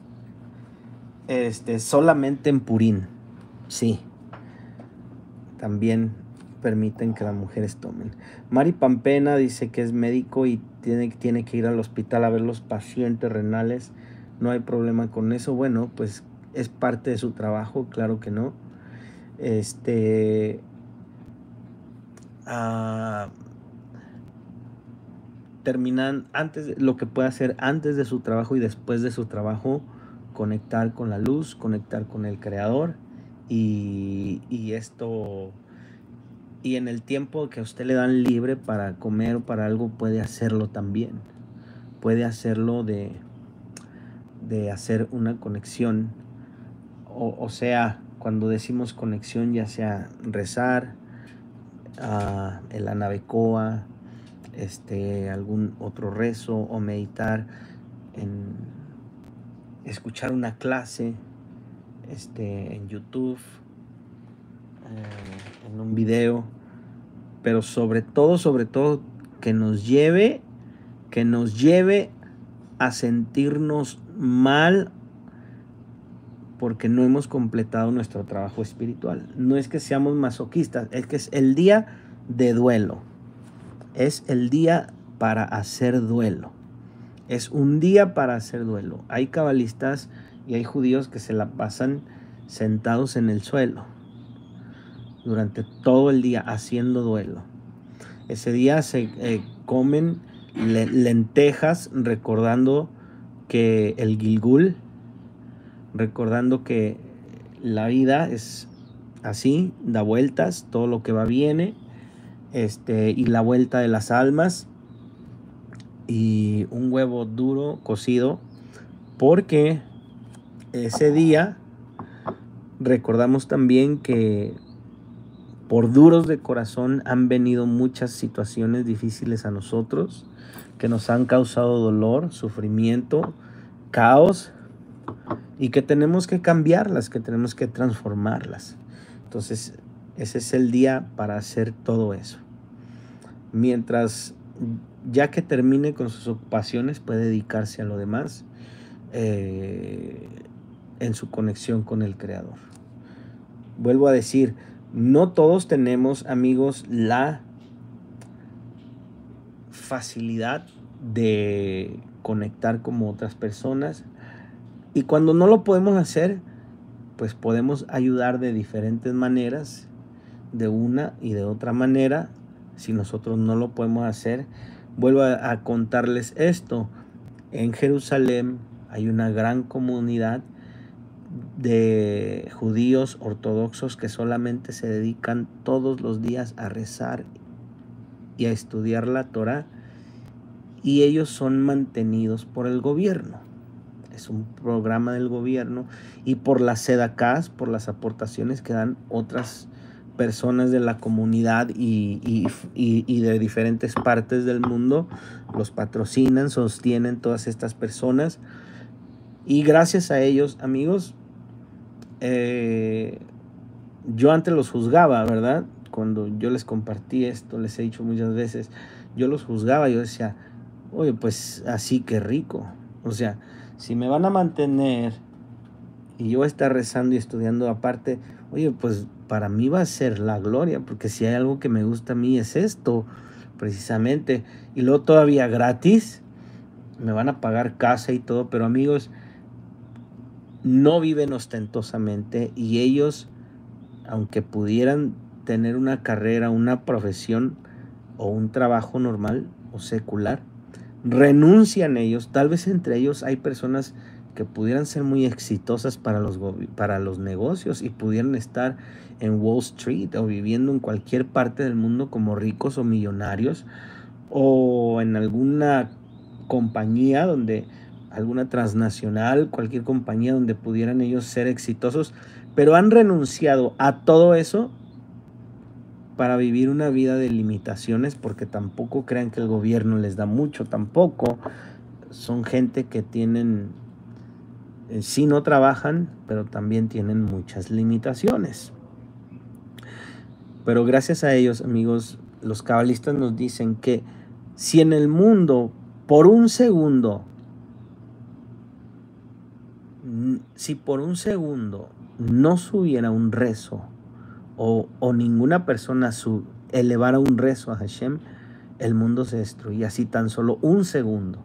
S1: este, solamente en Purim, sí. También permiten que las mujeres tomen. Mari Pampena dice que es médico y tiene, tiene que ir al hospital a ver los pacientes renales. No hay problema con eso. Bueno, pues es parte de su trabajo, claro que no. Este... Uh, terminan antes de, lo que puede hacer antes de su trabajo y después de su trabajo, conectar con la luz, conectar con el Creador, y, y esto, y en el tiempo que a usted le dan libre para comer o para algo, puede hacerlo también, puede hacerlo de, de hacer una conexión, o, o sea, cuando decimos conexión, ya sea rezar, uh, el Anabecoa, este, algún otro rezo, o meditar, en escuchar una clase, este, en YouTube, eh, en un video, pero sobre todo, sobre todo, que nos lleve, que nos lleve a sentirnos mal porque no hemos completado nuestro trabajo espiritual. No es que seamos masoquistas, es que es el día de duelo. Es el día para hacer duelo. Es un día para hacer duelo. Hay cabalistas y hay judíos que se la pasan sentados en el suelo durante todo el día haciendo duelo. Ese día se eh, comen le lentejas, recordando que el Gilgul, recordando que la vida es así, da vueltas, todo lo que va viene, este, y la vuelta de las almas, y un huevo duro cocido, porque ese día recordamos también que por duros de corazón han venido muchas situaciones difíciles a nosotros, que nos han causado dolor, sufrimiento, caos, y que tenemos que cambiarlas, que tenemos que transformarlas. Entonces, ese es el día para hacer todo eso. Mientras, ya que termine con sus ocupaciones, puede dedicarse a lo demás, eh, en su conexión con el Creador. Vuelvo a decir, no todos tenemos, amigos, la facilidad de conectar como otras personas. Y cuando no lo podemos hacer, pues podemos ayudar de diferentes maneras, de una y de otra manera. Si nosotros no lo podemos hacer, vuelvo a, a contarles esto. En Jerusalén hay una gran comunidad de judíos ortodoxos que solamente se dedican todos los días a rezar y a estudiar la Torá, y ellos son mantenidos por el gobierno. Es un programa del gobierno, y por las sedacás, por las aportaciones que dan otras personas de la comunidad y, y, y, y de diferentes partes del mundo los patrocinan, sostienen todas estas personas. Y gracias a ellos, amigos, eh, yo antes los juzgaba, ¿verdad? Cuando yo les compartí esto, les he dicho muchas veces, yo los juzgaba, yo decía, oye, pues así que rico. O sea, si me van a mantener y yo voy a estar rezando y estudiando aparte, oye, pues para mí va a ser la gloria, porque si hay algo que me gusta a mí es esto, precisamente. Y luego todavía gratis, me van a pagar casa y todo, pero amigos, no viven ostentosamente y ellos, aunque pudieran tener una carrera, una profesión o un trabajo normal o secular, renuncian ellos. Tal vez entre ellos hay personas que pudieran ser muy exitosas para los, para los negocios y pudieran estar en Wall Street o viviendo en cualquier parte del mundo como ricos o millonarios, o en alguna compañía donde, alguna transnacional, cualquier compañía donde pudieran ellos ser exitosos, pero han renunciado a todo eso para vivir una vida de limitaciones, porque tampoco crean que el gobierno les da mucho, tampoco. Son gente que tienen, eh, sí no trabajan, pero también tienen muchas limitaciones. Pero gracias a ellos, amigos, los cabalistas nos dicen que si en el mundo, por un segundo, si por un segundo no subiera un rezo, o, o ninguna persona su, elevara un rezo a Hashem, el mundo se destruía. Así tan solo un segundo.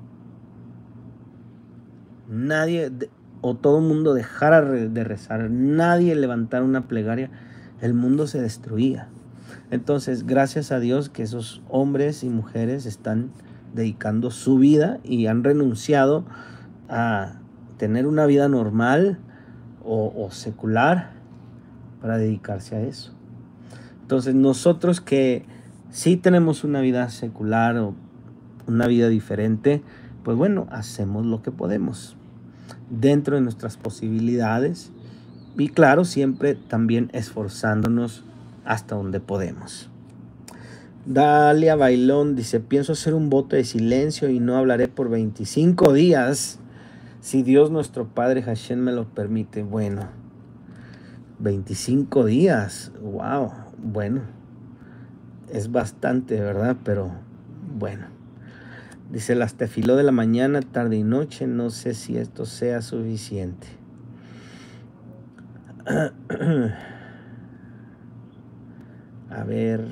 S1: Nadie, o todo el mundo dejara de rezar, nadie levantara una plegaria, el mundo se destruía. Entonces, gracias a Dios que esos hombres y mujeres están dedicando su vida y han renunciado a tener una vida normal o, o secular para dedicarse a eso. Entonces, nosotros que sí tenemos una vida secular o una vida diferente, pues bueno, hacemos lo que podemos dentro de nuestras posibilidades y claro, siempre también esforzándonos hasta donde podemos. Dalia Bailón dice, pienso hacer un voto de silencio y no hablaré por veinticinco días, si Dios nuestro Padre Hashem me lo permite. Bueno, veinticinco días, wow, bueno, es bastante, ¿verdad? Pero bueno. Dice, las tefiló de la mañana, tarde y noche, no sé si esto sea suficiente. A ver.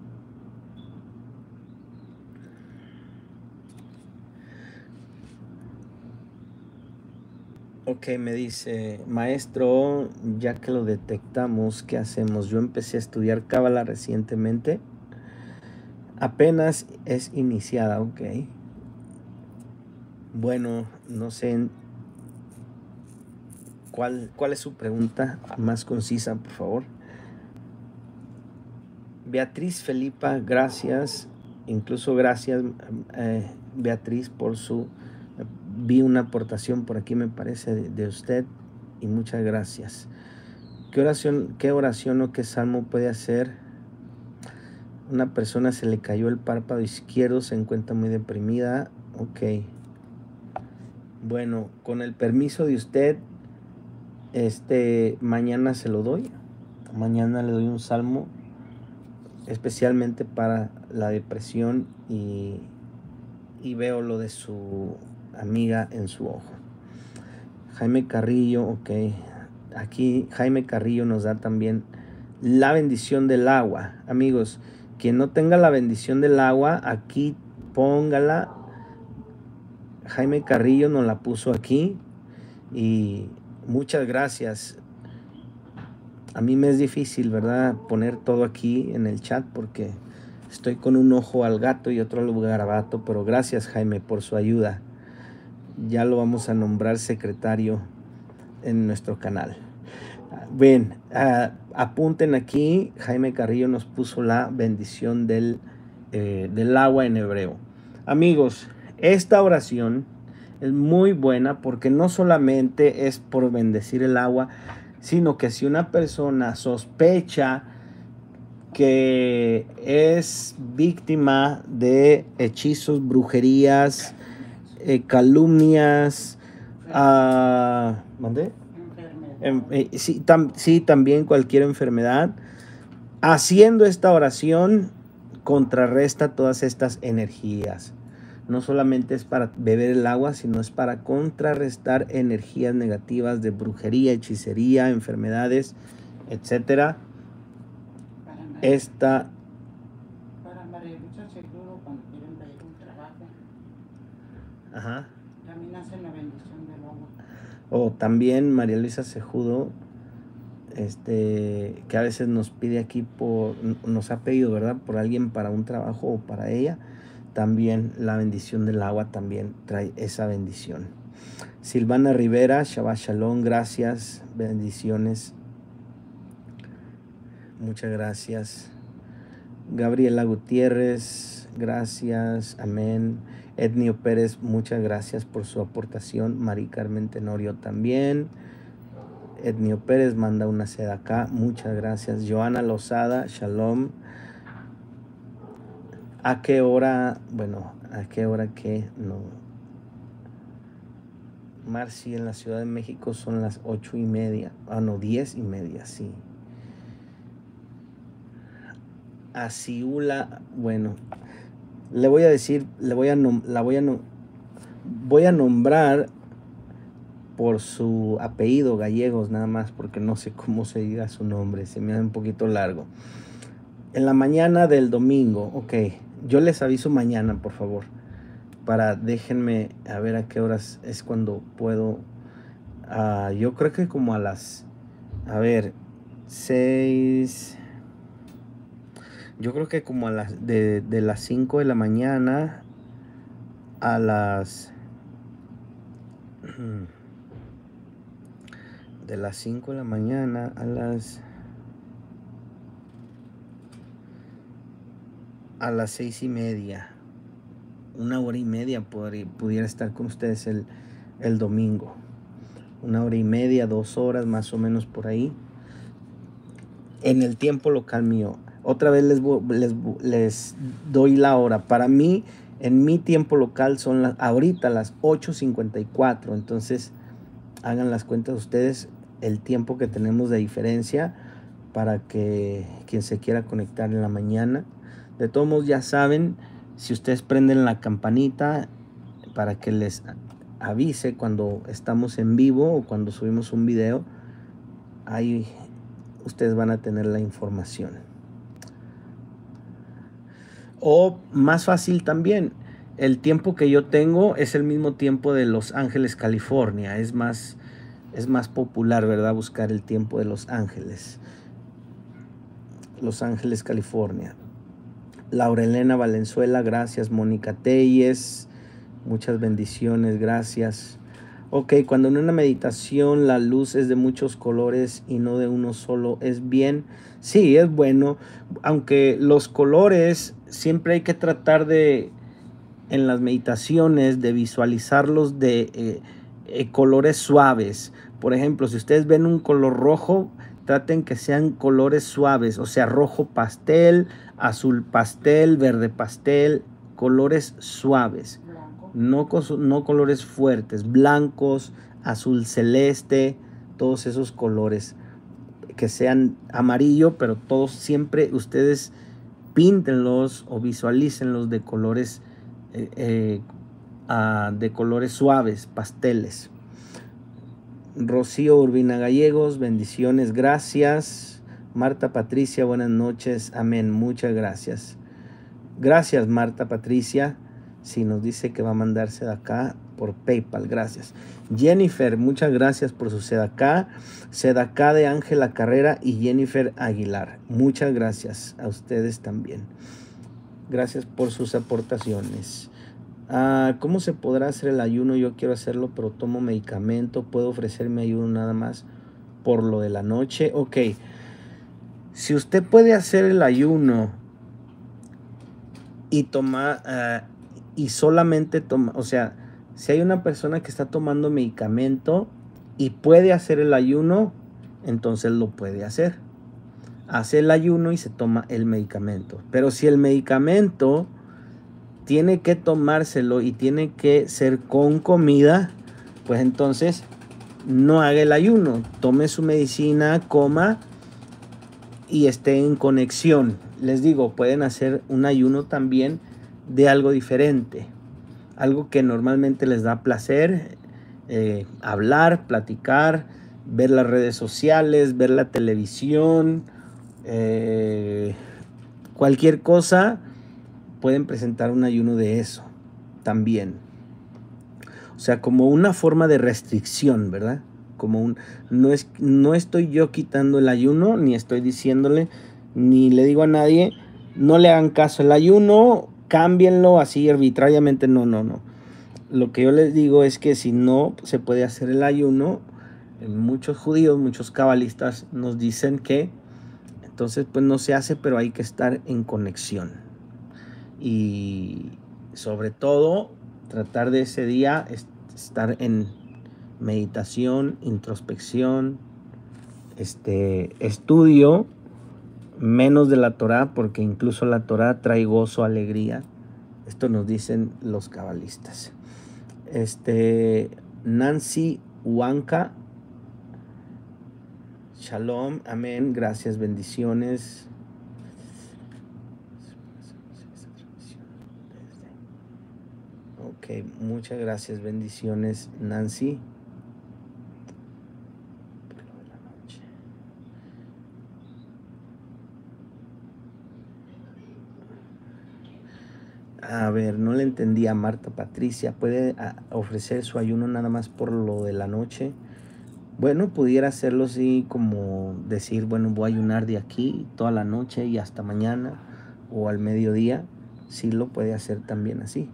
S1: Ok, me dice, maestro, ya que lo detectamos, ¿qué hacemos? Yo empecé a estudiar Cábala recientemente. Apenas es iniciada, ok. Bueno, no sé cuál, cuál es su pregunta más concisa, por favor. Beatriz Felipa, gracias. Incluso gracias, eh, Beatriz, por su... Vi una aportación por aquí, me parece, de, de usted. Y muchas gracias. ¿Qué oración, qué oración o qué salmo puede hacer? Una persona se le cayó el párpado izquierdo, se encuentra muy deprimida. Ok. Bueno, con el permiso de usted, este, mañana se lo doy. Mañana le doy un salmo especialmente para la depresión y, y veo lo de su amiga en su ojo. Jaime Carrillo, ok. Aquí Jaime Carrillo nos da también la bendición del agua. Amigos, quien no tenga la bendición del agua, aquí póngala. Jaime Carrillo nos la puso aquí y muchas gracias. A mí me es difícil, ¿verdad?, poner todo aquí en el chat porque estoy con un ojo al gato y otro al garabato, pero gracias, Jaime, por su ayuda. Ya lo vamos a nombrar secretario en nuestro canal. Bien, uh, apunten aquí, Jaime Carrillo nos puso la bendición del, eh, del agua en hebreo. Amigos, esta oración es muy buena porque no solamente es por bendecir el agua, sino que si una persona sospecha que es víctima de hechizos, brujerías, eh, calumnias, ah, ¿mandé? Em, eh, sí, tam, sí, también cualquier enfermedad. Haciendo esta oración contrarresta todas estas energías. No solamente es para beber el agua, sino es para contrarrestar energías negativas de brujería, hechicería, enfermedades, etcétera. Esta
S2: para María Luisa Seguro cuando quieren pedir un trabajo.
S1: Ajá.
S2: También hacen la bendición del agua.
S1: O también María Luisa Sejudo, este, que a veces nos pide aquí por, nos ha pedido, ¿verdad? Por alguien para un trabajo o para ella. También la bendición del agua también trae esa bendición. Silvana Rivera, Shabbat Shalom, gracias, bendiciones. Muchas gracias. Gabriela Gutiérrez, gracias, amén. Etnio Pérez, muchas gracias por su aportación. Mari Carmen Tenorio también. Etnio Pérez manda una seda acá, muchas gracias. Joana Lozada, shalom. ¿A qué hora? Bueno, ¿a qué hora qué? No. Marci, en la Ciudad de México son las ocho y media. Ah, no, diez y media, sí. Asiula, bueno, le voy a decir, le voy a nom la voy a no voy a nombrar por su apellido, Gallegos, nada más, porque no sé cómo se diga su nombre, se me hace un poquito largo. En la mañana del domingo, ok, yo les aviso mañana, por favor, para, déjenme a ver a qué horas es cuando puedo, uh, yo creo que como a las, a ver, seis, yo creo que como a las, de, de las cinco de la mañana a las, de las cinco de la mañana a las a las seis y media, una hora y media podría, pudiera estar con ustedes el, el domingo, una hora y media, dos horas más o menos por ahí, en el tiempo local mío. Otra vez les, les, les doy la hora. Para mí, en mi tiempo local son las, ahorita las ocho cincuenta y cuatro, entonces hagan las cuentas ustedes, el tiempo que tenemos de diferencia, para que quien se quiera conectar en la mañana. De todos modos, ya saben, si ustedes prenden la campanita para que les avise cuando estamos en vivo o cuando subimos un video, ahí ustedes van a tener la información. O más fácil también, el tiempo que yo tengo es el mismo tiempo de Los Ángeles, California. Es más, es más popular, ¿verdad? Buscar el tiempo de Los Ángeles. Los Ángeles, California. Laura Elena Valenzuela, gracias. Mónica Telles, muchas bendiciones, gracias. Ok, cuando en una meditación la luz es de muchos colores y no de uno solo, ¿es bien? Sí, es bueno, aunque los colores siempre hay que tratar de, en las meditaciones, de visualizarlos de eh, eh, colores suaves. Por ejemplo, si ustedes ven un color rojo, traten que sean colores suaves, o sea, rojo pastel, azul pastel, verde pastel, colores suaves, no, no colores fuertes, blancos, azul celeste, todos esos colores, que sean amarillo, pero todos siempre ustedes píntenlos o visualícenlos de colores, eh, eh, uh, de colores suaves, pasteles. Rocío Urbina Gallegos, bendiciones, gracias. Marta Patricia, buenas noches, amén, muchas gracias. Gracias, Marta Patricia, si nos dice que va a mandarse de acá por PayPal, gracias. Jennifer, muchas gracias por su sedacá, sedacá de Ángela Carrera y Jennifer Aguilar, muchas gracias a ustedes también. Gracias por sus aportaciones. Uh, ¿Cómo se podrá hacer el ayuno? Yo quiero hacerlo, pero tomo medicamento. ¿Puedo ofrecerme ayuno nada más por lo de la noche? Ok. Si usted puede hacer el ayuno y tomar, uh, y solamente toma, o sea, si hay una persona que está tomando medicamento y puede hacer el ayuno, entonces lo puede hacer. hace el ayuno y se toma el medicamento. Pero si el medicamento tiene que tomárselo y tiene que ser con comida, pues entonces no haga el ayuno. Tome su medicina, coma y esté en conexión. Les digo, pueden hacer un ayuno también de algo diferente. Algo que normalmente les da placer, eh, hablar, platicar, ver las redes sociales, ver la televisión, eh, cualquier cosa, pueden presentar un ayuno de eso también. O sea, como una forma de restricción, ¿verdad? Como un, no, es, no estoy yo quitando el ayuno, ni estoy diciéndole, ni le digo a nadie, no le hagan caso al ayuno, cámbienlo así arbitrariamente, no, no, no. Lo que yo les digo es que si no se puede hacer el ayuno, muchos judíos, muchos cabalistas nos dicen que entonces pues no se hace, pero hay que estar en conexión. Y sobre todo tratar de ese día estar en meditación, introspección, este, estudio, menos de la Torá, porque incluso la Torá trae gozo, alegría. Esto nos dicen los cabalistas. Este, Nancy Huanca, shalom, amén, gracias, bendiciones. Ok, muchas gracias, bendiciones, Nancy. A ver, no le entendí a Marta Patricia. ¿Puede ofrecer su ayuno nada más por lo de la noche? Bueno, pudiera hacerlo así como decir, bueno, voy a ayunar de aquí toda la noche y hasta mañana o al mediodía. Sí lo puede hacer también así.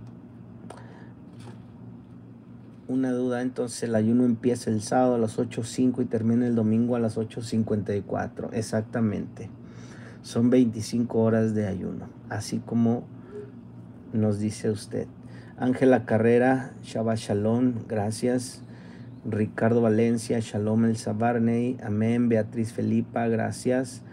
S1: Una duda, entonces el ayuno empieza el sábado a las ocho cinco y termina el domingo a las ocho cincuenta y cuatro. Exactamente. Son veinticinco horas de ayuno, así como nos dice usted. Ángela Carrera, Shabbat Shalom, gracias. Ricardo Valencia, Shalom el Sabarney, amén. Beatriz Felipa, gracias.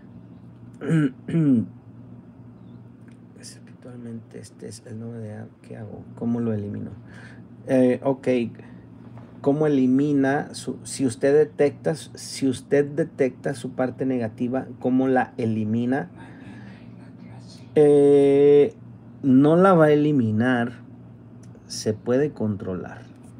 S1: Espiritualmente este es el nombre de ¿qué hago? ¿Cómo lo elimino? Eh, ok, ¿cómo elimina su, si usted detecta si usted detecta su parte negativa, cómo la elimina? Eh, no la va a eliminar, se puede controlar.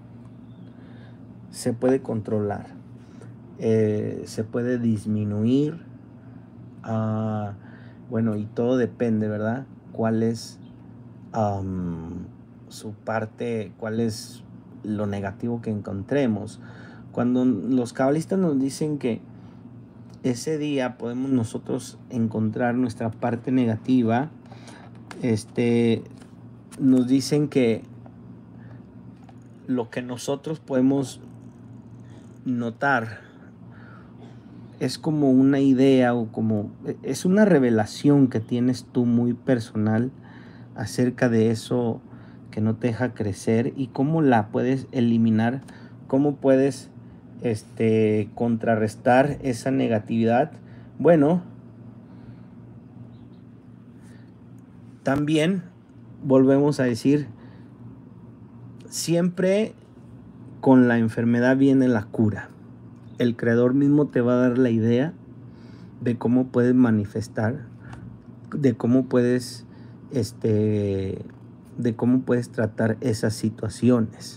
S1: Se puede controlar. Eh, se puede disminuir. Uh, bueno, y todo depende, ¿verdad? ¿Cuál es um, su parte, cuál es lo negativo que encontremos? Cuando los cabalistas nos dicen que ese día podemos nosotros encontrar nuestra parte negativa, este, nos dicen que lo que nosotros podemos notar es como una idea o como es una revelación que tienes tú muy personal acerca de eso que no te deja crecer y cómo la puedes eliminar, cómo puedes este, contrarrestar esa negatividad. Bueno, también volvemos a decir, siempre con la enfermedad viene la cura. El creador mismo te va a dar la idea de cómo puedes manifestar, de cómo puedes, este, de cómo puedes tratar esas situaciones.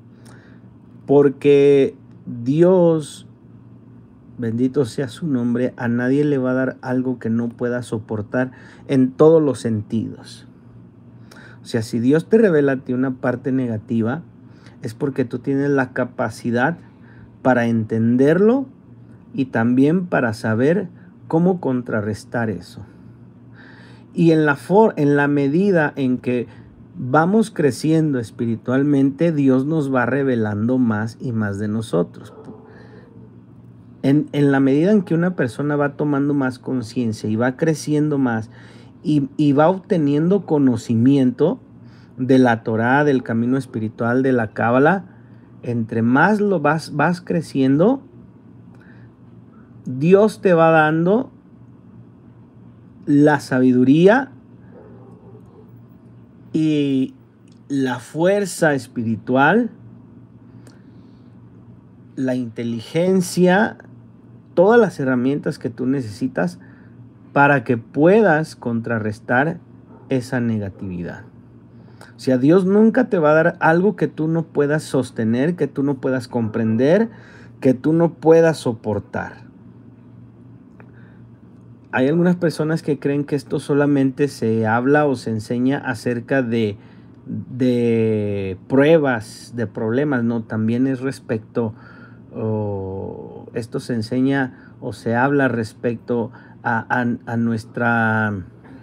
S1: Porque Dios, bendito sea su nombre, a nadie le va a dar algo que no pueda soportar en todos los sentidos. O sea, si Dios te revela a ti una parte negativa, es porque tú tienes la capacidad para entenderlo y también para saber cómo contrarrestar eso. Y en la, for en la medida en que vamos creciendo espiritualmente, Dios nos va revelando más y más de nosotros. En, en la medida en que una persona va tomando más conciencia y va creciendo más y, y va obteniendo conocimiento de la Torá, del camino espiritual, de la Cábala, entre más lo vas, vas creciendo, Dios te va dando la sabiduría y la fuerza espiritual, la inteligencia, todas las herramientas que tú necesitas para que puedas contrarrestar esa negatividad. O sea, Dios nunca te va a dar algo que tú no puedas sostener, que tú no puedas comprender, que tú no puedas soportar. Hay algunas personas que creen que esto solamente se habla o se enseña acerca de, de pruebas, de problemas, no, también es respecto, oh, esto se enseña o se habla respecto a, a, a nuestra...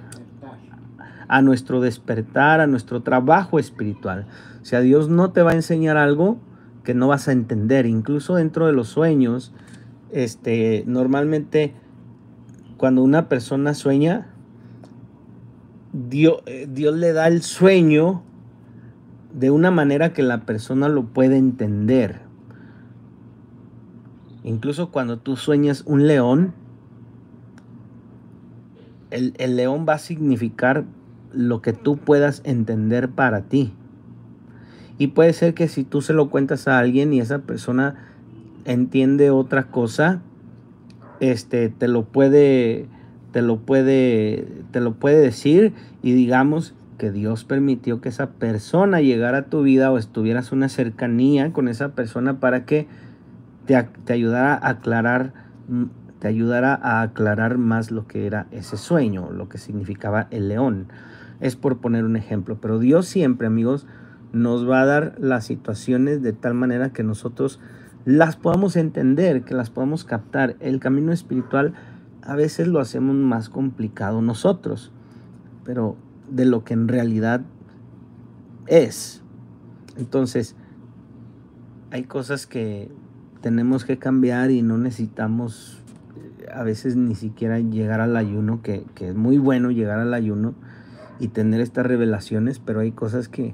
S1: a nuestro despertar, a nuestro trabajo espiritual. O sea, Dios no te va a enseñar algo que no vas a entender. Incluso dentro de los sueños, este, normalmente cuando una persona sueña, Dios, Dios le da el sueño de una manera que la persona lo puede entender. Incluso cuando tú sueñas un león, el, el león va a significar lo que tú puedas entender para ti. Y puede ser que si tú se lo cuentas a alguien y esa persona entiende otra cosa, este, te lo puede, te lo puede, te lo puede decir, y digamos que Dios permitió que esa persona llegara a tu vida o estuvieras una cercanía con esa persona para que te, te ayudara a aclarar, te ayudara a aclarar más lo que era ese sueño, lo que significaba el león. Es por poner un ejemplo, pero Dios siempre, amigos, nos va a dar las situaciones de tal manera que nosotros las podamos entender, que las podamos captar. El camino espiritual a veces lo hacemos más complicado nosotros, pero de lo que en realidad es. Entonces, hay cosas que tenemos que cambiar y no necesitamos a veces ni siquiera llegar al ayuno, que, que es muy bueno llegar al ayuno y tener estas revelaciones, pero hay cosas que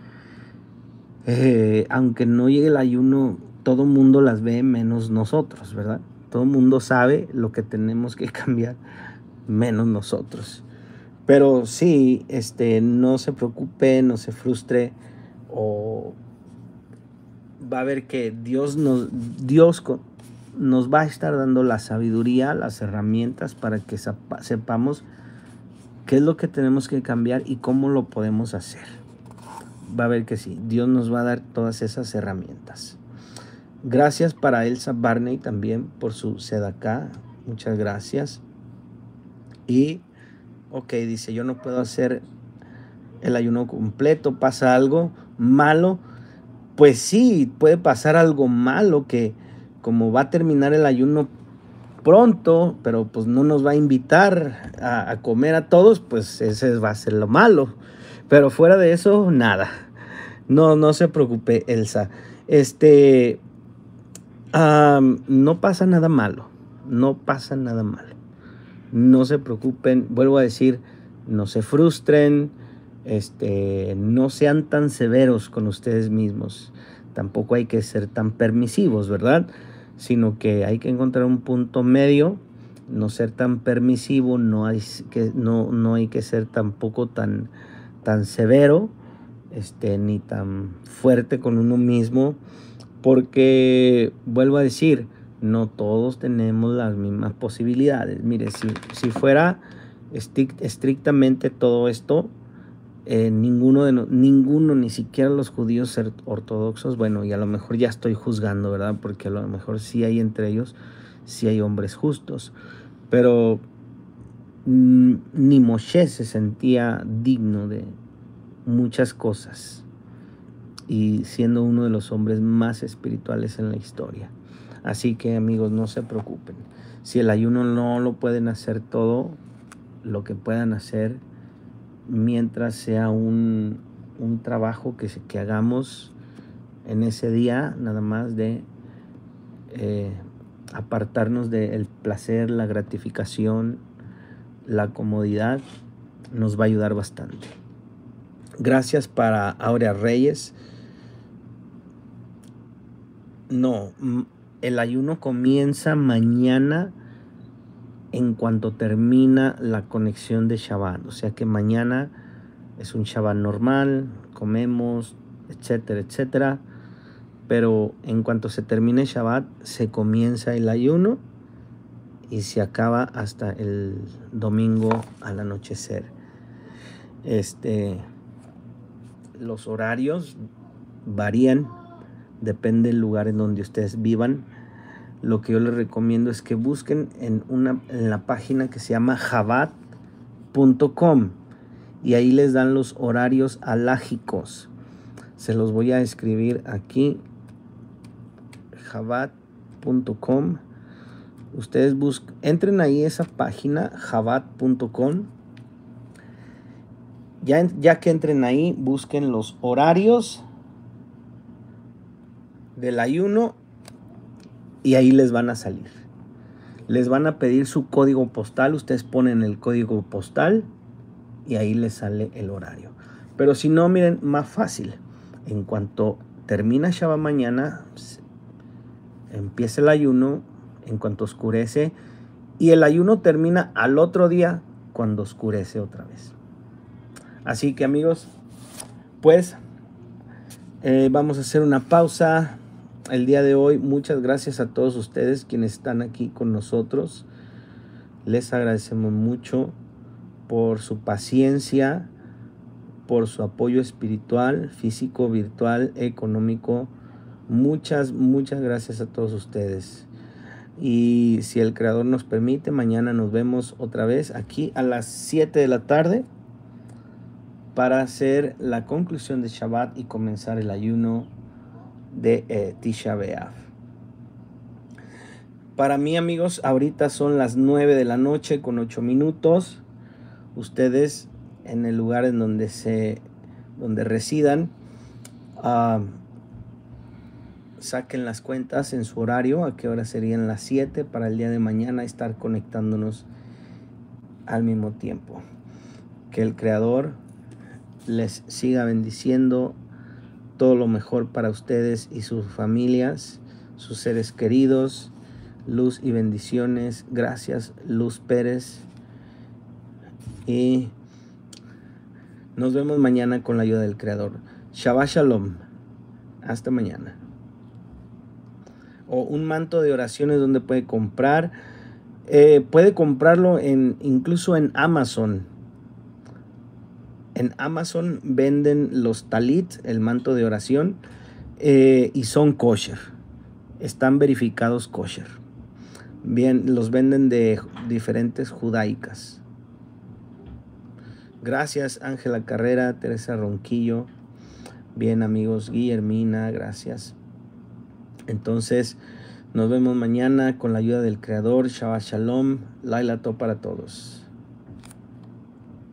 S1: eh, aunque no llegue el ayuno, todo mundo las ve menos nosotros, ¿verdad? Todo mundo sabe lo que tenemos que cambiar, menos nosotros. Pero sí, este, no se preocupe, no se frustre, o va a ver que Dios nos, Dios nos va a estar dando la sabiduría, las herramientas para que sepamos qué es lo que tenemos que cambiar y cómo lo podemos hacer. Va a ver que sí, Dios nos va a dar todas esas herramientas. Gracias para Elsa Barney también por su sedacá. Muchas gracias. Y, ok, dice, yo no puedo hacer el ayuno completo. ¿Pasa algo malo? Pues sí, puede pasar algo malo, que como va a terminar el ayuno pronto, pero pues no nos va a invitar a, a comer a todos, pues ese va a ser lo malo. Pero fuera de eso, nada. No, no se preocupe, Elsa. Este, um, no pasa nada malo. No pasa nada malo. No se preocupen. Vuelvo a decir, no se frustren. Este, no sean tan severos con ustedes mismos. Tampoco hay que ser tan permisivos, ¿verdad? Sino que hay que encontrar un punto medio. No ser tan permisivo. No hay que, no, no hay que ser tampoco tan, tan severo. Este, ni tan fuerte con uno mismo, porque vuelvo a decir, no todos tenemos las mismas posibilidades. Mire, si, si fuera estrictamente todo esto, eh, ninguno de no, ninguno, ni siquiera los judíos ortodoxos, bueno, y a lo mejor ya estoy juzgando, ¿verdad? Porque a lo mejor sí hay entre ellos, sí hay hombres justos, pero mm, ni Moshe se sentía digno de muchas cosas, y siendo uno de los hombres más espirituales en la historia. Así que, amigos, no se preocupen. Si el ayuno no lo pueden hacer todo, lo que puedan hacer mientras sea un, un trabajo que, que hagamos en ese día, nada más de eh, apartarnos del placer, la gratificación, la comodidad, nos va a ayudar bastante. Gracias para Aurea Reyes. No, el ayuno comienza mañana en cuanto termina la conexión de Shabbat. O sea que mañana es un Shabbat normal, comemos, etcétera, etcétera. Pero en cuanto se termine Shabbat, se comienza el ayuno y se acaba hasta el domingo al anochecer. Este, los horarios varían, depende del lugar en donde ustedes vivan. Lo que yo les recomiendo es que busquen en, una, en la página que se llama Chabad punto com y ahí les dan los horarios alágicos. Se los voy a escribir aquí. Chabad punto com. Ustedes busquen, entren ahí a esa página, Chabad punto com. Ya, ya que entren ahí, busquen los horarios del ayuno y ahí les van a salir. Les van a pedir su código postal. Ustedes ponen el código postal y ahí les sale el horario. Pero si no, miren, más fácil. En cuanto termina Shabbat mañana, empieza el ayuno en cuanto oscurece y el ayuno termina al otro día cuando oscurece otra vez. Así que amigos, pues eh, vamos a hacer una pausa el día de hoy. Muchas gracias a todos ustedes quienes están aquí con nosotros. Les agradecemos mucho por su paciencia, por su apoyo espiritual, físico, virtual, económico. Muchas, muchas gracias a todos ustedes. Y si el Creador nos permite, mañana nos vemos otra vez aquí a las siete de la tarde para hacer la conclusión de Shabbat y comenzar el ayuno de eh, Tisha B'Av. Para mí, amigos, ahorita son las nueve de la noche con ocho minutos. Ustedes en el lugar en donde se donde residan, uh, saquen las cuentas en su horario, a qué hora serían las siete para el día de mañana estar conectándonos al mismo tiempo. Que el Creador les siga bendiciendo, todo lo mejor para ustedes y sus familias, sus seres queridos. Luz y bendiciones. Gracias, Luz Pérez. Y nos vemos mañana con la ayuda del Creador. Shabbat Shalom. Hasta mañana. O un manto de oraciones donde puede comprar. Eh, puede comprarlo en, incluso en Amazon. En Amazon venden los talit, el manto de oración, eh, y son kosher. Están verificados kosher. Bien, los venden de diferentes judaicas. Gracias, Ángela Carrera, Teresa Ronquillo. Bien, amigos, Guillermina, gracias. Entonces, nos vemos mañana con la ayuda del Creador. Shabbat Shalom. Laila Tov para todos.